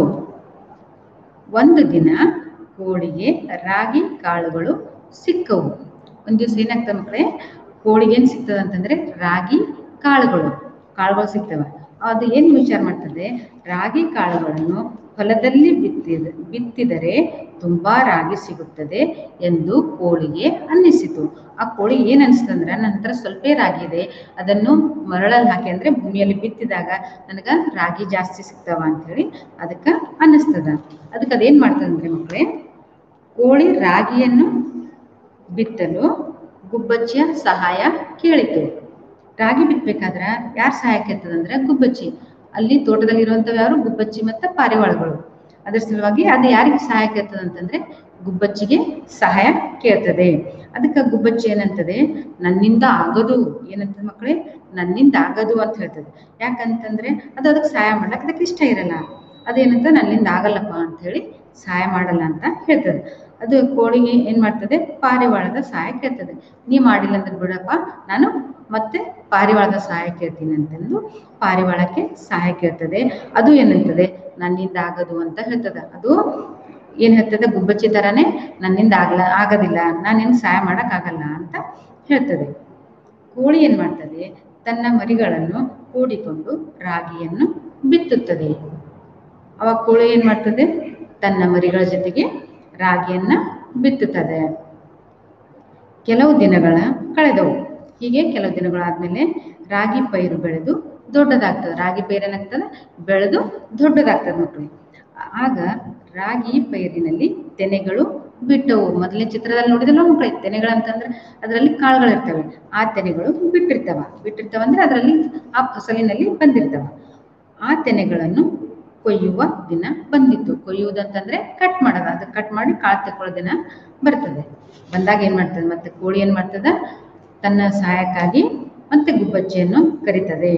ಒಂದು ದಿನ ಕೋಳಿಗೆ ರಾಗಿ ಕಾಳುಗಳು ಸಿಕ್ಕವು. ಒಂದು ದಿವಸ ಏನಾಗ್ತದೆ ಮಕ್ಕಳೇ? ಕೋಳಿಗೆ ಏನು ಸಿಗ್ತದೆ ಅಂತಂದ್ರೆ ರಾಗಿ ಕಾಳುಗಳು ಸಿಗ್ತವೆ. ಅದು ಏನು ವಿಚಾರ ಮಾಡ್ತದೆ? ರಾಗಿ ಕಾಳುಗಳನ್ನು ಹೊಲದಲ್ಲಿ ಬಿತ್ತಿದರೆ ತುಂಬಾ ರಾಗಿ ಸಿಗುತ್ತದೆ ಎಂದು ಕೋಳಿಗೆ ಅನ್ನಿಸಿತು. ಆ ಕೋಳಿ ಏನ್ ಅನಿಸ್ತಂದ್ರೆ, ನನ್ನ ಹತ್ರ ಸ್ವಲ್ಪ ರಾಗಿ ಇದೆ, ಅದನ್ನು ಮರಳಲ್ಲಿ ಹಾಕಿ ಅಂದ್ರೆ ಭೂಮಿಯಲ್ಲಿ ಬಿತ್ತಿದಾಗ ನನಗ ರಾಗಿ ಜಾಸ್ತಿ ಸಿಗ್ತಾವ ಅಂತ ಹೇಳಿ ಅದಕ್ಕೆ ಅನ್ನಿಸ್ತದ. ಅದಕ್ಕೆ ಅದೇನ್ ಮಾಡ್ತದಂದ್ರೆ ಮಕ್ಕಳೇ, ಕೋಳಿ ರಾಗಿಯನ್ನು ಬಿತ್ತಲು ಗುಬ್ಬಚ್ಚಿಯ ಸಹಾಯ ಕೇಳಿತು. ರಾಗಿ ಬಿತ್ತಬೇಕಾದ್ರ ಯಾರು ಸಹಾಯ ಕೇಳ್ತದಂದ್ರೆ ಗುಬ್ಬಚ್ಚಿ. ಅಲ್ಲಿ ತೋಟದಲ್ಲಿ ಇರುವಂತವ್ ಯಾರು? ಗುಬ್ಬಚ್ಚಿ ಮತ್ತು ಪಾರಿವಾಳಗಳು. ಅದರ ಸಲುವಾಗಿ ಅದು ಯಾರಿಗೆ ಸಹಾಯ ಕೇಳ್ತದೆ ಅಂತಂದ್ರೆ ಗುಬ್ಬಚ್ಚಿಗೆ ಸಹಾಯ ಕೇಳ್ತದೆ. ಅದಕ್ಕೆ ಗುಬ್ಬಚ್ಚಿ ಏನಂತದೆ? ನನ್ನಿಂದ ಆಗದು. ಏನಂತದೆ ಮಕ್ಕಳೇ? ನನ್ನಿಂದ ಆಗದು ಅಂತ ಹೇಳ್ತದೆ. ಯಾಕಂತಂದ್ರೆ ಅದಕ್ಕೆ ಸಹಾಯ ಮಾಡ್ಲಕ್ಕೆ ಅದಕ್ಕೆ ಇಷ್ಟ ಇರಲ್ಲ. ಅದೇನಂತ ನನ್ನಿಂದ ಆಗಲ್ಲಪ್ಪ ಅಂತ ಹೇಳಿ ಸಹಾಯ ಮಾಡಲ್ಲ ಅಂತ ಹೇಳ್ತದೆ. ಅದು ಕೋಳಿಗೆ ಏನ್ ಮಾಡ್ತದೆ? ಪಾರಿವಾಳದ ಸಹಾಯ ಕೇಳ್ತದೆ. ನೀ ಮಾಡಿಲ್ಲ ಅಂದ್ರೆ ಬಿಡಪ್ಪ, ನಾನು ಮತ್ತೆ ಪಾರಿವಾಳದ ಸಹಾಯ ಕೇಳ್ತೀನಿ ಅಂತಂದು ಪಾರಿವಾಳಕ್ಕೆ ಸಹಾಯ ಕೇಳ್ತದೆ. ಅದು ಏನಂತದೆ? ನನ್ನಿಂದ ಆಗದು ಅಂತ ಹೇಳ್ತದೆ. ಅದು ಏನ್ ಹೇಳ್ತದೆ? ಗುಬ್ಬಚ್ಚಿ ತರಾನೇ ನನ್ನಿಂದ ಆಗೋದಿಲ್ಲ, ನಾನೇನು ಸಹಾಯ ಆಗಲ್ಲ ಅಂತ ಹೇಳ್ತದೆ. ಕೋಳಿ ಏನ್ ಮಾಡ್ತದೆ? ತನ್ನ ಮರಿಗಳನ್ನು ಕೂಡಿಕೊಂಡು ರಾಗಿಯನ್ನು ಬಿತ್ತುತ್ತದೆ. ಅವಾಗ ಕೋಳಿ ಏನ್ ಮಾಡ್ತದೆ? ತನ್ನ ಮರಿಗಳ ಜೊತೆಗೆ ರಾಗಿಯನ್ನ ಬಿತ್ತುತ್ತದೆ. ಕೆಲವು ದಿನಗಳ ಕಳೆದವು. ಹೀಗೆ ಕೆಲವು ದಿನಗಳಾದ್ಮೇಲೆ ರಾಗಿ ಪೈರು ಬೆಳೆದು ದೊಡ್ಡದಾಗ್ತದೆ. ರಾಗಿ ಪೈರು ಏನಾಗ್ತದೆ? ಬೆಳೆದು ದೊಡ್ಡದಾಗ್ತದೆ ಮಕ್ಕಳು. ಆಗ ರಾಗಿ ಪೈರಿನಲ್ಲಿ ತೆನೆಗಳು ಬಿಟ್ಟವು. ಮೊದಲನೇ ಚಿತ್ರದಲ್ಲಿ ನೋಡಿದಲ್ಲ ಮಕ್ಕಳು, ತೆನೆಗಳಂತಂದ್ರೆ ಅದರಲ್ಲಿ ಕಾಳುಗಳಿರ್ತವೆ. ಆ ತೆನೆಗಳು ಬಿಟ್ಟಿರ್ತಾವ ಅಂದ್ರೆ ಅದರಲ್ಲಿ ಆ ಫಸಲಿನಲ್ಲಿ ಬಂದಿರ್ತವ. ಆ ತೆನೆಗಳನ್ನು ಕೊಯ್ಯುವ ದಿನ ಬಂದಿತ್ತು. ಕೊಯ್ಯುವುದಂತಂದ್ರೆ ಕಟ್ ಮಾಡೋದು. ಅದು ಕಟ್ ಮಾಡಿ ಕಾಳು ತೆಕ್ಕೊಳ್ಳೋ ದಿನ ಬರ್ತದೆ. ಬಂದಾಗ ಏನ್ ಮಾಡ್ತದೆ? ಮತ್ತೆ ಕೋಳಿ ಏನ್ ಮಾಡ್ತದ? ತನ್ನ ಸಹಾಯಕ್ಕಾಗಿ ಮತ್ತೆ ಗುಬ್ಬಚ್ಚಿಯನ್ನು ಕರೀತದೆ.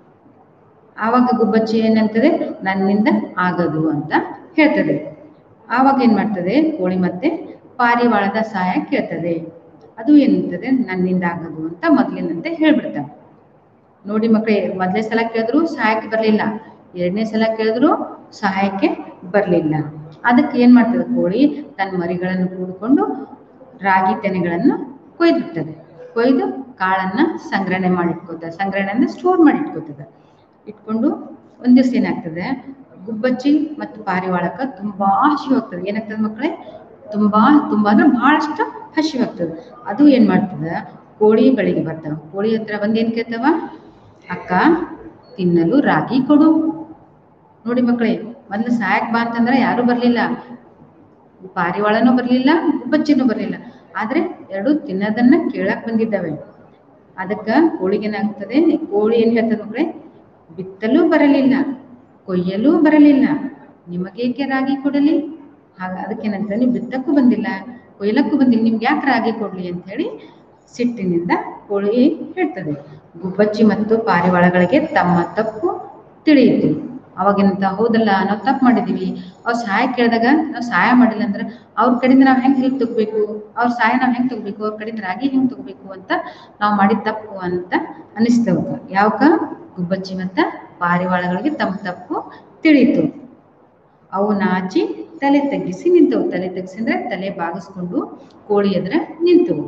ಆವಾಗ ಗುಬ್ಬಚ್ಚಿ ಏನಂತದೆ? ನನ್ನಿಂದ ಆಗದು ಅಂತ ಹೇಳ್ತದೆ. ಆವಾಗ ಏನ್ ಮಾಡ್ತದೆ? ಕೋಳಿ ಮತ್ತೆ ಪಾರಿವಾಳದ ಸಹಾಯ ಕೇಳ್ತದೆ. ಅದು ಏನಂತದೆ? ನನ್ನಿಂದ ಆಗದು ಅಂತ ಮೊದಲಿನಂತೆ ಹೇಳ್ಬಿಡ್ತಾವೆ. ನೋಡಿ ಮಕ್ಕಳೇ, ಮೊದಲನೇ ಸಲ ಕೇಳಿದ್ರು ಸಹಾಯಕ್ಕೆ ಬರಲಿಲ್ಲ, ಎರಡನೇ ಸಲ ಕೇಳಿದ್ರು ಸಹಾಯಕ್ಕೆ ಬರಲಿಲ್ಲ. ಅದಕ್ಕೆ ಏನ್ ಮಾಡ್ತದೆ? ಕೋಳಿ ತನ್ನ ಮರಿಗಳನ್ನು ಕೂಡಿಕೊಂಡು ರಾಗಿ ತೆನೆಗಳನ್ನು ಕೊಯ್ದಿರ್ತದೆ. ಕೊಯ್ದು ಕಾಳನ್ನ ಸಂಗ್ರಹಣೆ ಮಾಡಿಟ್ಕೋತದೆ. ಸಂಗ್ರಹಣೆ ಅಂದ್ರೆ ಸ್ಟೋರ್ ಮಾಡಿ ಇಟ್ಕೊಂಡು ಒಂದ್ ದಿವಸ ಏನಾಗ್ತದೆ? ಗುಬ್ಬಚ್ಚಿ ಮತ್ತು ಪಾರಿವಾಳಕ್ಕೆ ತುಂಬಾ ಹಸಿವಾಗ್ತದೆ. ಏನಾಗ್ತದೆ ಮಕ್ಕಳೇ? ತುಂಬಾ ಅಂದ್ರೆ ಬಹಳಷ್ಟು ಹಸಿವಾಗ್ತದೆ. ಅದು ಏನ್ ಮಾಡ್ತದೆ? ಕೋಳಿ ಬಳಿಗೆ ಬರ್ತಾವ. ಕೋಳಿ ಹತ್ರ ಬಂದು ಏನ್ ಕೇಳ್ತಾವ? ಅಕ್ಕ, ತಿನ್ನಲು ರಾಗಿ ಕೊಡು. ನೋಡಿ ಮಕ್ಕಳೇ, ಮೊದ್ಲು ಸಹಾಯಕ್ ಬಾ ಅಂತಂದ್ರೆ ಯಾರು ಬರ್ಲಿಲ್ಲ, ಪಾರಿವಾಳನೂ ಬರ್ಲಿಲ್ಲ, ಗುಬ್ಬಚ್ಚಿನೂ ಬರ್ಲಿಲ್ಲ. ಆದ್ರೆ ಎರಡು ತಿನ್ನೋದನ್ನ ಕೇಳಕ್ ಬಂದಿದ್ದಾವೆ. ಅದಕ್ಕ ಕೋಳಿಗೇನಾಗ್ತದೆ? ಕೋಳಿ ಏನ್ ಹೇಳ್ತದೆ ಮಕ್ಕಳೇ? ಬಿತ್ತಲೂ ಬರಲಿಲ್ಲ, ಕೊಯ್ಯಲೂ ಬರಲಿಲ್ಲ, ನಿಮಗೇಕೆ ರಾಗಿ ಕೊಡಲಿ? ಅದಕ್ಕೇನಂತ, ನೀವು ಬಿತ್ತಕ್ಕೂ ಬಂದಿಲ್ಲ, ಕೊಯ್ಲಕ್ಕೂ ಬಂದಿಲ್ಲ, ನಿಮ್ಗೆ ಯಾಕೆ ರಾಗಿ ಕೊಡ್ಲಿ ಅಂತ ಹೇಳಿ ಸಿಟ್ಟಿನಿಂದ ಕೋಳಿ ಹೇಳ್ತದೆ, ಗುಬ್ಬಚ್ಚಿ ಮತ್ತು ಪಾರಿವಾಳಗಳಿಗೆ ತಮ್ಮ ತಪ್ಪು ತಿಳಿಯಿತು. ಅವಾಗಿಂತ ಹೌದಲ್ಲ, ನಾವು ತಪ್ಪು ಮಾಡಿದೀವಿ, ಅವ್ರು ಸಹಾಯ ಕೇಳಿದಾಗ ನಾವು ಸಹಾಯ ಮಾಡಿಲ್ಲ ಅಂದ್ರೆ ಅವ್ರ ಕಡೆಯಿಂದ ನಾವು ಹೆಂಗೆ ಹೆಲ್ಪ್ ತಗೋಬೇಕು, ಅವ್ರ ಸಹಾಯ ನಾವು ಹೆಂಗೆ ತಗೋಬೇಕು, ಅವ್ರ ಕಡೆಯಿಂದ ರಾಗಿ ಹೆಂಗೆ ತಗೋಬೇಕು ಅಂತ ನಾವು ಮಾಡಿದ ತಪ್ಪು ಅಂತ ಅನಿಸ್ತೇವೆ. ಯಾವಾಗ ಗುಬ್ಬಚ್ಚಿ ಮತ್ತು ಪಾರಿವಾಳಗಳಿಗೆ ತಮ್ಮ ತಪ್ಪು ತಿಳಿಯಿತು. ಅವು ನಾಚಿ ತಲೆ ತಗ್ಗಿಸಿ ನಿಂತವು. ತಲೆ ತಗ್ಗಿಸಿದ್ರೆ ತಲೆ ಬಾಗಿಸ್ಕೊಂಡು ಕೋಳಿ ಎದುರ ನಿಂತವು.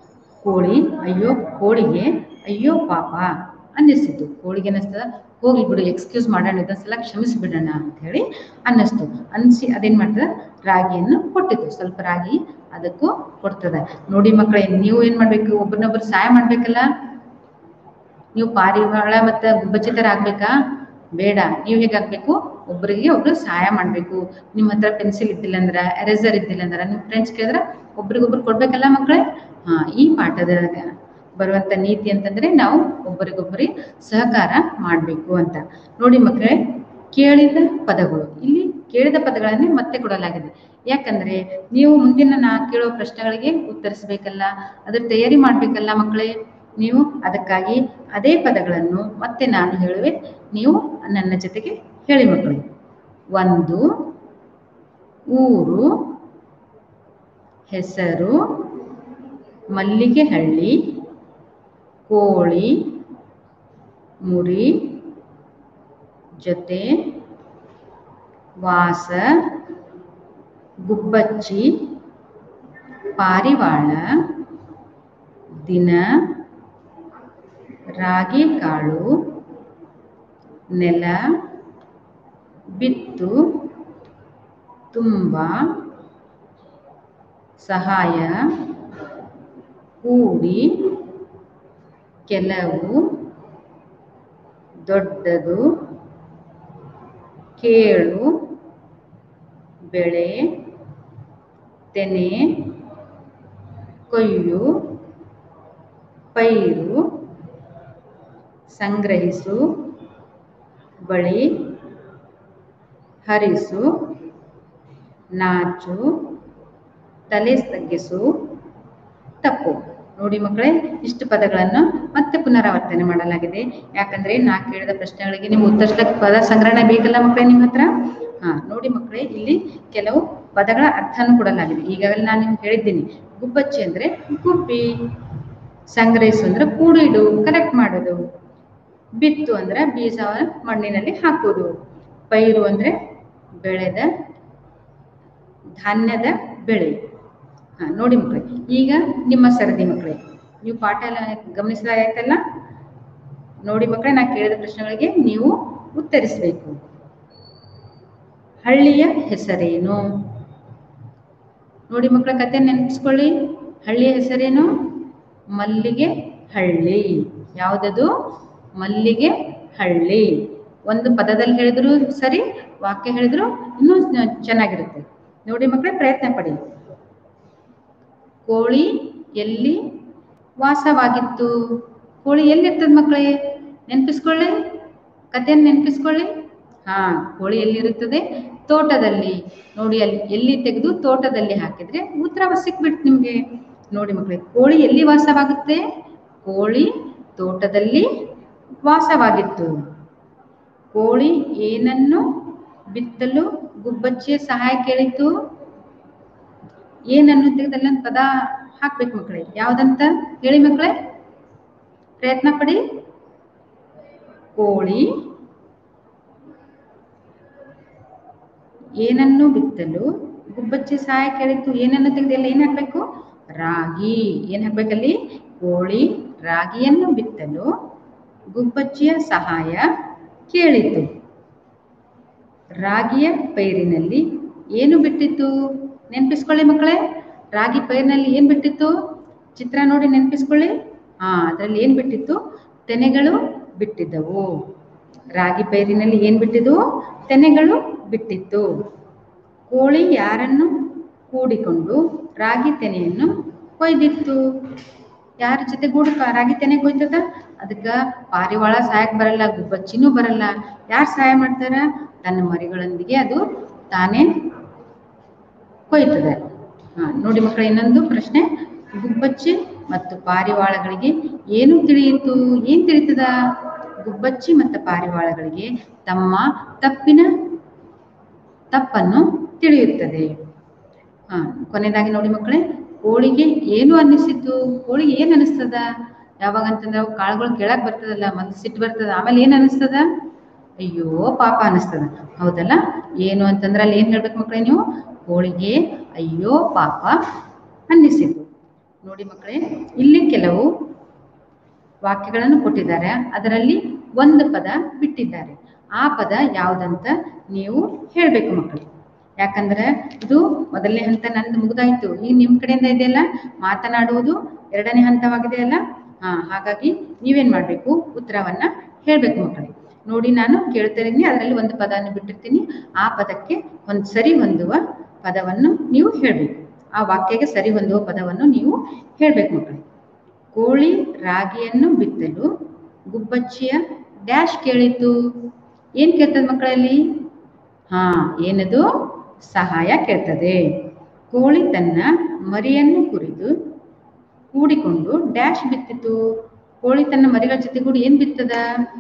ಕೋಳಿಗೆ ಅಯ್ಯೋ ಪಾಪ ಅನ್ನಿಸ್ತಿತ್ತು. ಕೋಳಿಗೆ ಅನ್ನಿಸ್ತದ, ಹೋಗಿ ಬಿಡು, ಎಕ್ಸ್ಕ್ಯೂಸ್ ಮಾಡೋಣ, ಇದೊಂದ್ಸಲ ಕ್ಷಮಿಸಿಬಿಡೋಣ ಅಂತ ಹೇಳಿ ಅನ್ನಿಸ್ತು. ಅನಿಸಿ ಅದೇನು ಮಾಡ್ತದ, ರಾಗಿಯನ್ನು ಕೊಟ್ಟಿತ್ತು. ಸ್ವಲ್ಪ ರಾಗಿ ಅದಕ್ಕೂ ಕೊಡ್ತದೆ. ನೋಡಿ ಮಕ್ಕಳೇ, ನೀವು ಏನು ಮಾಡಬೇಕು, ಒಬ್ಬರನ್ನೊಬ್ಬರು ಸಹಾಯ ಮಾಡಬೇಕಲ್ಲ. ನೀವು ಪಾರಿವಾಳ ಮತ್ತು ಗುಬ್ಬಚ್ಚಿ ಥರ ಆಗಬೇಕಾ? ಬೇಡ. ನೀವು ಹೇಗಾಗಬೇಕು, ಒಬ್ಬರಿಗೆ ಒಬ್ರು ಸಹಾಯ ಮಾಡಬೇಕು. ನಿಮ್ಮ ಹತ್ರ ಪೆನ್ಸಿಲ್ ಇದ್ದಿಲ್ಲ ಅಂದ್ರೆ, ಎರೇಸರ್ ಇದ್ದಿಲ್ಲ ಅಂದ್ರೆ, ನಿಮ್ಮ ಫ್ರೆಂಡ್ಸ್ ಕೇಳಿದ್ರೆ ಒಬ್ರಿಗೊಬ್ರು ಕೊಡ್ಬೇಕಲ್ಲ ಮಕ್ಕಳೇ. ಈ ಪಾಠದ ಬರುವಂಥ ನೀತಿ ಅಂತಂದರೆ ನಾವು ಒಬ್ಬರಿಗೊಬ್ಬರಿಗೆ ಸಹಕಾರ ಮಾಡಬೇಕು ಅಂತ. ನೋಡಿ ಮಕ್ಕಳೇ, ಕೇಳಿದ ಪದಗಳು, ಇಲ್ಲಿ ಕೇಳಿದ ಪದಗಳನ್ನೇ ಮತ್ತೆ ಕೊಡಲಾಗಿದೆ. ಯಾಕಂದರೆ ನೀವು ಮುಂದಿನ ಕೇಳೋ ಪ್ರಶ್ನೆಗಳಿಗೆ ಉತ್ತರಿಸಬೇಕಲ್ಲ, ಅದ್ರ ತಯಾರಿ ಮಾಡಬೇಕಲ್ಲ ಮಕ್ಕಳೇ. ನೀವು ಅದಕ್ಕಾಗಿ ಅದೇ ಪದಗಳನ್ನು ಮತ್ತೆ ನಾನು ಹೇಳುವೆ, ನೀವು ನನ್ನ ಜೊತೆಗೆ ಹೇಳಿ ಮಕ್ಕಳೇ. ಒಂದು, ಊರು, ಹೆಸರು, ಮಲ್ಲಿಗೆಹಳ್ಳಿ, ಕೋಳಿ, ಮುರಿ, ಜೊತೆ, ವಾಸ, ಗುಬ್ಬಚ್ಚಿ, ಪಾರಿವಾಳ, ದಿನ, ರಾಗಿ ಕಾಳು, ನೆಲ, ಬಿತ್ತು, ತುಂಬ, ಸಹಾಯ, ಕೂಡಿ, ಕೆಲವು, ದೊಡ್ಡದು, ಕೇಳು, ಬೆಳೆ, ತೆನೆ, ಕೊಯ್ಲು, ಪೈರು, ಸಂಗ್ರಹಿಸು, ಬಳಿ, ಹರಿಸು, ನಾಚು, ತಲೆ ತಗ್ಗಿಸು, ತಪ್ಪು. ನೋಡಿ ಮಕ್ಕಳೇ, ಇಷ್ಟು ಪದಗಳನ್ನು ಮತ್ತೆ ಪುನರಾವರ್ತನೆ ಮಾಡಲಾಗಿದೆ. ಯಾಕಂದರೆ ನಾ ಕೇಳಿದ ಪ್ರಶ್ನೆಗಳಿಗೆ ನೀವು ಉತ್ತರಿಸಲಿಕ್ಕೆ ಪದ ಸಂಗ್ರಹಣೆ ಬೇಕಲ್ಲ ಮಕ್ಕಳೇ ನಿಮ್ಮ ಹತ್ರ. ನೋಡಿ ಮಕ್ಕಳೇ, ಇಲ್ಲಿ ಕೆಲವು ಪದಗಳ ಅರ್ಥನೂ ಕೊಡಲಾಗಿದೆ. ಈಗಾಗಲೇ ನಾನು ನಿಮ್ಗೆ ಹೇಳಿದ್ದೀನಿ. ಗುಬ್ಬಚ್ಚಿ ಅಂದರೆ ಗುಬ್ಬಿ, ಸಂಗ್ರಹಿಸು ಅಂದರೆ ಕೂಡಿಡು, ಕಲೆಕ್ಟ್ ಮಾಡೋದು, ಬಿತ್ತು ಅಂದರೆ ಬೀಜ ಮಣ್ಣಿನಲ್ಲಿ ಹಾಕೋದು, ಪೈರು ಅಂದರೆ ಬೆಳೆದ ಧಾನ್ಯದ ಬೆಳೆ. ನೋಡಿ ಮಕ್ಕಳೇ, ಈಗ ನಿಮ್ಮ ಸರದಿ ಮಕ್ಕಳೇ, ನೀವು ಪಾಠ ಎಲ್ಲ ಗಮನಿಸಲಾಯ್ತಲ್ಲ. ನೋಡಿ ಮಕ್ಕಳೇ, ನಾ ಕೇಳಿದ ಪ್ರಶ್ನೆಗಳಿಗೆ ನೀವು ಉತ್ತರಿಸಬೇಕು. ಹಳ್ಳಿಯ ಹೆಸರೇನು? ನೋಡಿ ಮಕ್ಕಳ, ಕತೆ ನೆನಪಿಸ್ಕೊಳ್ಳಿ. ಹಳ್ಳಿಯ ಹೆಸರೇನು? ಮಲ್ಲಿಗೆ ಹಳ್ಳಿ. ಯಾವುದದು? ಮಲ್ಲಿಗೆ ಹಳ್ಳಿ. ಒಂದು ಪದದಲ್ಲಿ ಹೇಳಿದ್ರು ಸರಿ, ವಾಕ್ಯ ಹೇಳಿದ್ರು ಇನ್ನೂ ಚೆನ್ನಾಗಿರುತ್ತೆ. ನೋಡಿ ಮಕ್ಕಳೇ, ಪ್ರಯತ್ನ ಪಡಿ. ಕೋಳಿ ಎಲ್ಲಿ ವಾಸವಾಗಿತ್ತು? ಕೋಳಿ ಎಲ್ಲಿರ್ತದೆ ಮಕ್ಕಳೇ? ನೆನಪಿಸ್ಕೊಳ್ಳಿ, ಕಥೆಯನ್ನು ನೆನಪಿಸ್ಕೊಳ್ಳಿ. ಕೋಳಿ ಎಲ್ಲಿರುತ್ತದೆ? ತೋಟದಲ್ಲಿ. ನೋಡಿ, ಅಲ್ಲಿ ಎಲ್ಲಿ ತೆಗೆದು ತೋಟದಲ್ಲಿ ಹಾಕಿದ್ರೆ ಉತ್ತರ ಸಿಕ್ಬಿಟ್ಟು ನಿಮಗೆ. ನೋಡಿ ಮಕ್ಕಳೇ, ಕೋಳಿ ಎಲ್ಲಿ ವಾಸವಾಗುತ್ತೆ? ಕೋಳಿ ತೋಟದಲ್ಲಿ ವಾಸವಾಗಿತ್ತು. ಕೋಳಿ ಏನನ್ನು ಬಿತ್ತಲು ಗುಬ್ಬಚ್ಚಿಯ ಸಹಾಯ ಕೇಳಿತು? ಏನನ್ನು ತೆಗೆದಲ್ಲ ಪದ ಹಾಕ್ಬೇಕು ಮಕ್ಕಳೇ. ಯಾವುದಂತ ಹೇಳಿ ಮಕ್ಕಳೇ, ಪ್ರಯತ್ನ ಪಡಿ. ಕೋಳಿ ಏನನ್ನು ಬಿತ್ತಲು ಗುಬ್ಬಚ್ಚಿ ಸಹಾಯ ಕೇಳಿತು? ಏನನ್ನು ತೆಗೆದಲ್ಲ ಏನು ಹಾಕ್ಬೇಕು? ರಾಗಿ. ಏನು ಹಾಕ್ಬೇಕಲ್ಲಿ? ಕೋಳಿ ರಾಗಿಯನ್ನು ಬಿತ್ತಲು ಗುಬ್ಬಚ್ಚಿಯ ಸಹಾಯ ಕೇಳಿತು. ರಾಗಿಯ ಪೈರಿನಲ್ಲಿ ಏನು ಬಿಟ್ಟಿತ್ತು? ನೆನಪಿಸ್ಕೊಳ್ಳಿ ಮಕ್ಕಳೇ, ರಾಗಿ ಪೈರಿನಲ್ಲಿ ಏನು ಬಿಟ್ಟಿತ್ತು? ಚಿತ್ರ ನೋಡಿ ನೆನಪಿಸ್ಕೊಳ್ಳಿ. ಅದರಲ್ಲಿ ಏನು ಬಿಟ್ಟಿತ್ತು? ತೆನೆಗಳು ಬಿಟ್ಟಿದ್ದವು. ರಾಗಿ ಪೈರಿನಲ್ಲಿ ಏನು ಬಿಟ್ಟಿದ್ವು? ತೆನೆಗಳು ಬಿಟ್ಟಿತ್ತು. ಕೋಳಿ ಯಾರನ್ನು ಕೂಡಿಕೊಂಡು ರಾಗಿ ತೆನೆಯನ್ನು ಕೊಯ್ದಿತ್ತು? ಯಾರ ಜೊತೆ ಗೂಡು ರಾಗಿ ತೆನೆ ಕೊಯ್ತದ? ಅದಕ್ಕೆ ಪಾರಿವಾಳ ಸಹಾಯಕ್ಕೆ ಬರಲ್ಲ, ಗುಬ್ಬಚ್ಚಿನೂ ಬರಲ್ಲ. ಯಾರು ಸಹಾಯ ಮಾಡ್ತಾರ? ತನ್ನ ಮರಿಗಳೊಂದಿಗೆ ಅದು ತಾನೇ ಕೊಯ್ತದೆ. ನೋಡಿ ಮಕ್ಕಳು, ಇನ್ನೊಂದು ಪ್ರಶ್ನೆ. ಗುಬ್ಬಚ್ಚಿ ಮತ್ತು ಪಾರಿವಾಳಗಳಿಗೆ ಏನು ತಿಳಿಯಿತು? ಏನ್ ತಿಳಿತದ? ಗುಬ್ಬಚ್ಚಿ ಮತ್ತು ಪಾರಿವಾಳಗಳಿಗೆ ತಮ್ಮ ತಪ್ಪನ್ನು ತಿಳಿಯುತ್ತದೆ. ಕೊನೆಯದಾಗಿ ನೋಡಿ ಮಕ್ಕಳೇ, ಕೋಳಿಗೆ ಏನು ಅನ್ನಿಸಿತು? ಕೋಳಿಗೆ ಏನ್ ಅನಿಸ್ತದ? ಯಾವಾಗ ಅಂತಂದ್ರೆ ಅವು ಕಾಳುಗಳು ಕೆಳಗ್ ಬರ್ತದಲ್ಲ, ಮತ್ತೆ ಸಿಟ್ಟು ಬರ್ತದ, ಆಮೇಲೆ ಏನ್ ಅನಿಸ್ತದ? ಅಯ್ಯೋ ಪಾಪ ಅನಿಸ್ತದ, ಹೌದಲ್ಲ? ಏನು ಅಂತಂದ್ರೆ ಅಲ್ಲಿ ಏನ್ ಹೇಳ್ಬೇಕು ಮಕ್ಕಳೇ ನೀವು? ಕೋಳಿಗೆ ಅಯ್ಯೋ ಪಾಪ ಅನ್ನಿಸಿತು. ನೋಡಿ ಮಕ್ಕಳೇ, ಇಲ್ಲಿ ಕೆಲವು ವಾಕ್ಯಗಳನ್ನು ಕೊಟ್ಟಿದ್ದಾರೆ, ಅದರಲ್ಲಿ ಒಂದು ಪದ ಬಿಟ್ಟಿದ್ದಾರೆ. ಆ ಪದ ಯಾವುದಂತ ನೀವು ಹೇಳ್ಬೇಕು ಮಕ್ಕಳು. ಯಾಕಂದ್ರೆ ಇದು ಮೊದಲನೇ ಹಂತ ನಂದು ಮುಗಿದಾಯ್ತು, ಈಗ ನಿಮ್ ಕಡೆಯಿಂದ ಇದೆಯಲ್ಲ ಮಾತನಾಡುವುದು ಎರಡನೇ ಹಂತವಾಗಿದೆ ಅಲ್ಲ. ಹಾಗಾಗಿ ನೀವೇನ್ ಮಾಡ್ಬೇಕು? ಉತ್ತರವನ್ನ ಹೇಳ್ಬೇಕು ಮಕ್ಕಳೇ. ನೋಡಿ, ನಾನು ಕೇಳ್ತಿದ್ದೀನಿ, ಅದರಲ್ಲಿ ಒಂದು ಪದವನ್ನು ಬಿಟ್ಟಿರ್ತೀನಿ. ಆ ಪದಕ್ಕೆ ಒಂದು ಸರಿ ಹೊಂದುವ ಪದವನ್ನು ನೀವು ಹೇಳ್ಬೇಕು. ಆ ವಾಕ್ಯಕ್ಕೆ ಸರಿ ಹೊಂದುವ ಪದವನ್ನು ನೀವು ಹೇಳ್ಬೇಕು ಮಕ್ಕಳೇ. ಕೋಳಿ ರಾಗಿಯನ್ನು ಬಿತ್ತಲು ಗುಬ್ಬಚ್ಚಿಯ ಡ್ಯಾಶ್ ಕೇಳಿತು. ಏನ್ ಕೇಳ್ತದೆ ಮಕ್ಕಳಲ್ಲಿ? ಏನದು? ಸಹಾಯ ಕೇಳ್ತದೆ. ಕೋಳಿ ತನ್ನ ಮರಿಯನ್ನು ಕೂಡಿಕೊಂಡು ಡ್ಯಾಶ್ ಬಿತ್ತಿತು. ಕೋಳಿ ತನ್ನ ಮರಿಗಳ ಜೊತೆಗೂಡಿ ಏನ್ ಬಿತ್ತದ?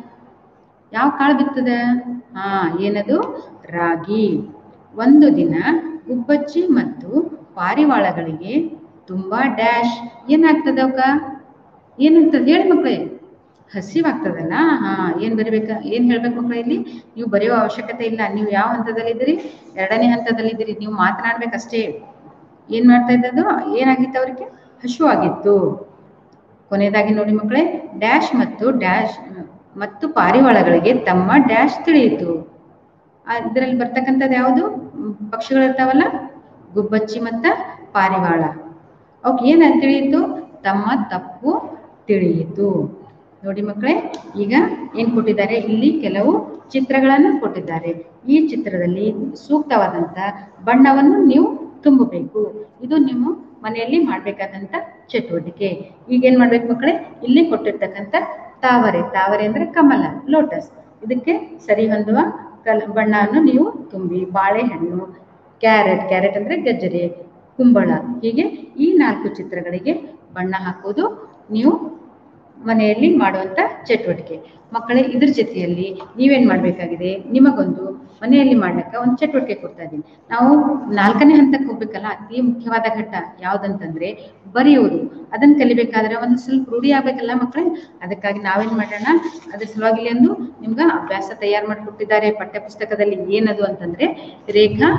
ಯಾವ ಕಾಳು ಬಿತ್ತದ? ಏನದು? ರಾಗಿ. ಒಂದು ದಿನ ಗುಬ್ಬಚ್ಚಿ ಮತ್ತು ಪಾರಿವಾಳಗಳಿಗೆ ತುಂಬಾ ಡ್ಯಾಶ್ ಏನಾಗ್ತದ? ಏನಾಗ್ತದೆ ಹೇಳಿ ಮಕ್ಕಳೇ? ಹಸಿವಾಗ್ತದಲ್ಲ. ಏನ್ ಹೇಳ್ಬೇಕು ಮಕ್ಕಳೇ? ಇಲ್ಲಿ ನೀವು ಬರೆಯುವ ಅವಶ್ಯಕತೆ ಇಲ್ಲ. ನೀವು ಯಾವ ಹಂತದಲ್ಲಿದ್ದೀರಿ? ಎರಡನೇ ಹಂತದಲ್ಲಿದ್ದೀರಿ. ನೀವು ಮಾತನಾಡ್ಬೇಕಷ್ಟೇ. ಏನ್ ಮಾಡ್ತಾ ಇದ್ದದ್ದು? ಏನಾಗಿತ್ತು? ಅವ್ರಿಗೆ ಹಸಿವಾಗಿತ್ತು. ಕೊನೆಯದಾಗಿ ನೋಡಿ ಮಕ್ಕಳೇ, ಡ್ಯಾಶ್ ಮತ್ತು ಪಾರಿವಾಳಗಳಿಗೆ ತಮ್ಮ ಡ್ಯಾಶ್ ತಿಳಿಯಿತು. ಇದರಲ್ಲಿ ಬರ್ತಕ್ಕಂಥದ್ದು ಯಾವುದು? ಪಕ್ಷಿಗಳಿರ್ತಾವಲ್ಲ, ಗುಬ್ಬಚ್ಚಿ ಮತ್ತ ಪಾರಿವಾಳ. ಅವಕ್ಕೆ ಏನ್ ತಿಳಿಯಿತು? ತಮ್ಮ ತಪ್ಪು ತಿಳಿಯಿತು. ನೋಡಿ ಮಕ್ಕಳೇ, ಈಗ ಏನ್ ಕೊಟ್ಟಿದ್ದಾರೆ? ಇಲ್ಲಿ ಕೆಲವು ಚಿತ್ರಗಳನ್ನು ಕೊಟ್ಟಿದ್ದಾರೆ. ಈ ಚಿತ್ರದಲ್ಲಿ ಸೂಕ್ತವಾದಂತ ಬಣ್ಣವನ್ನು ನೀವು ತುಂಬಬೇಕು. ಇದು ನಿಮ್ಮ ಮನೆಯಲ್ಲಿ ಮಾಡ್ಬೇಕಾದಂತ ಚಟುವಟಿಕೆ. ಈಗ ಏನ್ ಮಾಡ್ಬೇಕು ಮಕ್ಕಳೇ? ಇಲ್ಲಿ ಕೊಟ್ಟಿರ್ತಕ್ಕಂಥ ತಾವರೆ ಅಂದ್ರೆ ಕಮಲ, ಲೋಟಸ್, ಇದಕ್ಕೆ ಸರಿ ಹೊಂದುವ ಬಣ್ಣವನ್ನು ನೀವು ತುಂಬಿ. ಬಾಳೆಹಣ್ಣು, ಕ್ಯಾರೆಟ್ ಅಂದ್ರೆ ಗಜ್ಜರಿ, ಕುಂಬಳ, ಹೀಗೆ ಈ 4 ಚಿತ್ರಗಳಿಗೆ ಬಣ್ಣ ಹಾಕುವುದು ನೀವು ಮನೆಯಲ್ಲಿ ಮಾಡುವಂತ ಚಟುವಟಿಕೆ. ಮಕ್ಕಳೇ, ಇದ್ರ ಜೊತೆಯಲ್ಲಿ ನೀವೇನ್ ಮಾಡ್ಬೇಕಾಗಿದೆ? ನಿಮಗೊಂದು ಮನೆಯಲ್ಲಿ ಮಾಡ್ಲಿಕ್ಕೆ ಒಂದು ಚಟುವಟಿಕೆ ಕೊಡ್ತಾ ಇದ್ದೀನಿ. ನಾವು 4ನೇ ಹಂತಕ್ಕೆ ಹೋಗ್ಬೇಕಲ್ಲ. ಅತಿ ಮುಖ್ಯವಾದ ಘಟ್ಟ ಯಾವ್ದಂತಂದ್ರೆ ಬರೆಯುವುದು. ಅದನ್ನ ಕಲಿಬೇಕಾದ್ರೆ ಒಂದು ಸ್ವಲ್ಪ ರೂಢಿ ಆಗ್ಬೇಕಲ್ಲ ಮಕ್ಕಳೇ. ಅದಕ್ಕಾಗಿ ನಾವೇನ್ ಮಾಡೋಣ, ಅದ್ರ ಸಲುವಾಗಿ ಒಂದು ನಿಮ್ಗ ಅಭ್ಯಾಸ ತಯಾರು ಮಾಡಿಕೊಟ್ಟಿದ್ದಾರೆ ಪಠ್ಯ ಪುಸ್ತಕದಲ್ಲಿ. ಏನದು ಅಂತಂದ್ರೆ ರೇಖಾ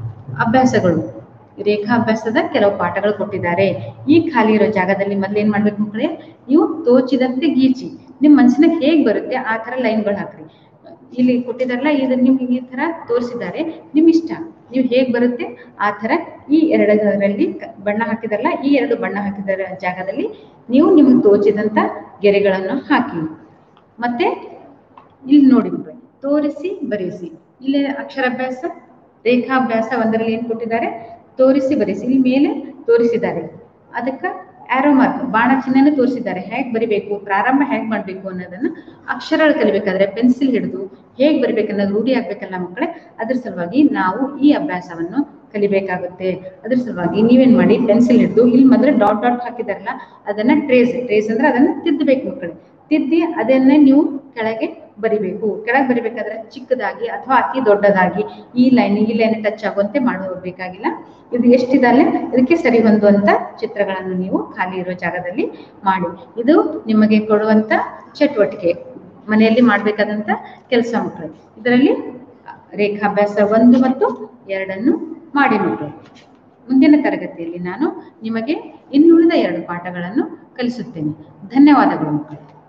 ಅಭ್ಯಾಸದ ಕೆಲವು ಪಾಠಗಳು ಕೊಟ್ಟಿದ್ದಾರೆ. ಈ ಖಾಲಿ ಇರೋ ಜಾಗದಲ್ಲಿ ಮೊದಲು ಏನ್ ಮಾಡ್ಬೇಕು ಮಕ್ಕಳೇ? ನೀವು ತೋಚಿದಂತೆ ಗೀಚಿ, ನಿಮ್ ಮನಸ್ಸಿನಾಗ ಹೇಗ್ ಬರುತ್ತೆ ಆ ತರ ಲೈನ್ಗಳು ಹಾಕ್ರಿ. ಇಲ್ಲಿ ಕೊಟ್ಟಿದಾರಲ್ಲ, ಇದನ್ನ ನಿಮ್ಗೆ ಈ ತರ ತೋರಿಸಿದ್ದಾರೆ, ನಿಮ್ ಇಷ್ಟ, ನೀವು ಹೇಗ್ ಬರುತ್ತೆ ಆ ತರ ಈ ಎರಡರಲ್ಲಿ ಬಣ್ಣ ಹಾಕಿದಾರಲ್ಲ, ಈ 2 ಬಣ್ಣ ಹಾಕಿದ ಜಾಗದಲ್ಲಿ ನೀವು ನಿಮ್ಗೆ ತೋಚಿದಂತ ಗೆರೆಗಳನ್ನು ಹಾಕಿ. ಮತ್ತೆ ಇಲ್ಲಿ ನೋಡಿ ಮಕ್ಕಳೇ, ತೋರಿಸಿ ಬರೆಯಿಸಿ. ಇಲ್ಲಿ ಅಕ್ಷರಾಭ್ಯಾಸ, ರೇಖಾಭ್ಯಾಸ 1ರಲ್ಲಿ ಏನ್ ಕೊಟ್ಟಿದ್ದಾರೆ? ತೋರಿಸಿ ಬರೆಸಿ. ಇಲ್ಲಿ ಮೇಲೆ ತೋರಿಸಿದ್ದಾರೆ, ಅದಕ್ಕೆ ಆರೋ ಮಾರ್ಕ್, ಬಾಣ ಚಿಹ್ನೆನ ತೋರಿಸಿದ್ದಾರೆ. ಹೇಗ್ ಬರಿಬೇಕು, ಪ್ರಾರಂಭ ಹೇಗ್ ಮಾಡ್ಬೇಕು ಅನ್ನೋದನ್ನ ಅಕ್ಷರಗಳು ಕಲಿಬೇಕಾದ್ರೆ ಪೆನ್ಸಿಲ್ ಹಿಡಿದು ಹೇಗ್ ಬರಿಬೇಕು ಅನ್ನೋದು ರೂಢಿ ಆಗ್ಬೇಕಲ್ಲ ಮಕ್ಕಳೇ. ಅದ್ರ ಸಲುವಾಗಿ ನಾವು ಈ ಅಭ್ಯಾಸವನ್ನು ಕಲಿಬೇಕಾಗುತ್ತೆ. ಅದ್ರ ಸಲುವಾಗಿ ನೀವೇನ್ ಮಾಡಿ, ಪೆನ್ಸಿಲ್ ಹಿಡಿದು ಇಲ್ಲಿ ಮೊದಲು ಡಾಟ್ ಹಾಕಿದಾರಲ್ಲ, ಅದನ್ನ ಟ್ರೇಸ್ ಅಂದ್ರೆ ಅದನ್ನ ತಿದ್ದಬೇಕು ಮಕ್ಕಳೇ. ತಿದ್ದಿ ಅದನ್ನೇ ನೀವು ಕೆಳಗೆ ಬರಿಬೇಕು. ಕೆಳಗೆ ಬರಿಬೇಕಾದ್ರೆ ಚಿಕ್ಕದಾಗಿ ಅಥವಾ ಅತಿ ದೊಡ್ಡದಾಗಿ ಈ ಲೈನ್ ಟಚ್ ಆಗುವಂತೆ ಮಾಡಬೇಕಾಗಿಲ್ಲ. ಇದು ಎಷ್ಟಿದಾಲೆ ಇದಕ್ಕೆ ಸರಿ ಹೊಂದುವಂತ ಚಿತ್ರಗಳನ್ನು ನೀವು ಖಾಲಿ ಇರೋ ಜಾಗದಲ್ಲಿ ಮಾಡಿ. ಇದು ನಿಮಗೆ ಕೊಡುವಂತ ಚಟುವಟಿಕೆ, ಮನೆಯಲ್ಲಿ ಮಾಡ್ಬೇಕಾದಂತ ಕೆಲಸ ಮಕ್ಕಳು. ಇದರಲ್ಲಿ ರೇಖಾಭ್ಯಾಸ 1 ಮತ್ತು 2 ಮಾಡಿ ಮಕ್ಕಳು. ಮುಂದಿನ ತರಗತಿಯಲ್ಲಿ ನಾನು ನಿಮಗೆ ಇನ್ನುಳಿದ 2 ಪಾಠಗಳನ್ನು ಕಲಿಸುತ್ತೇನೆ. ಧನ್ಯವಾದಗಳು ಮಕ್ಕಳು.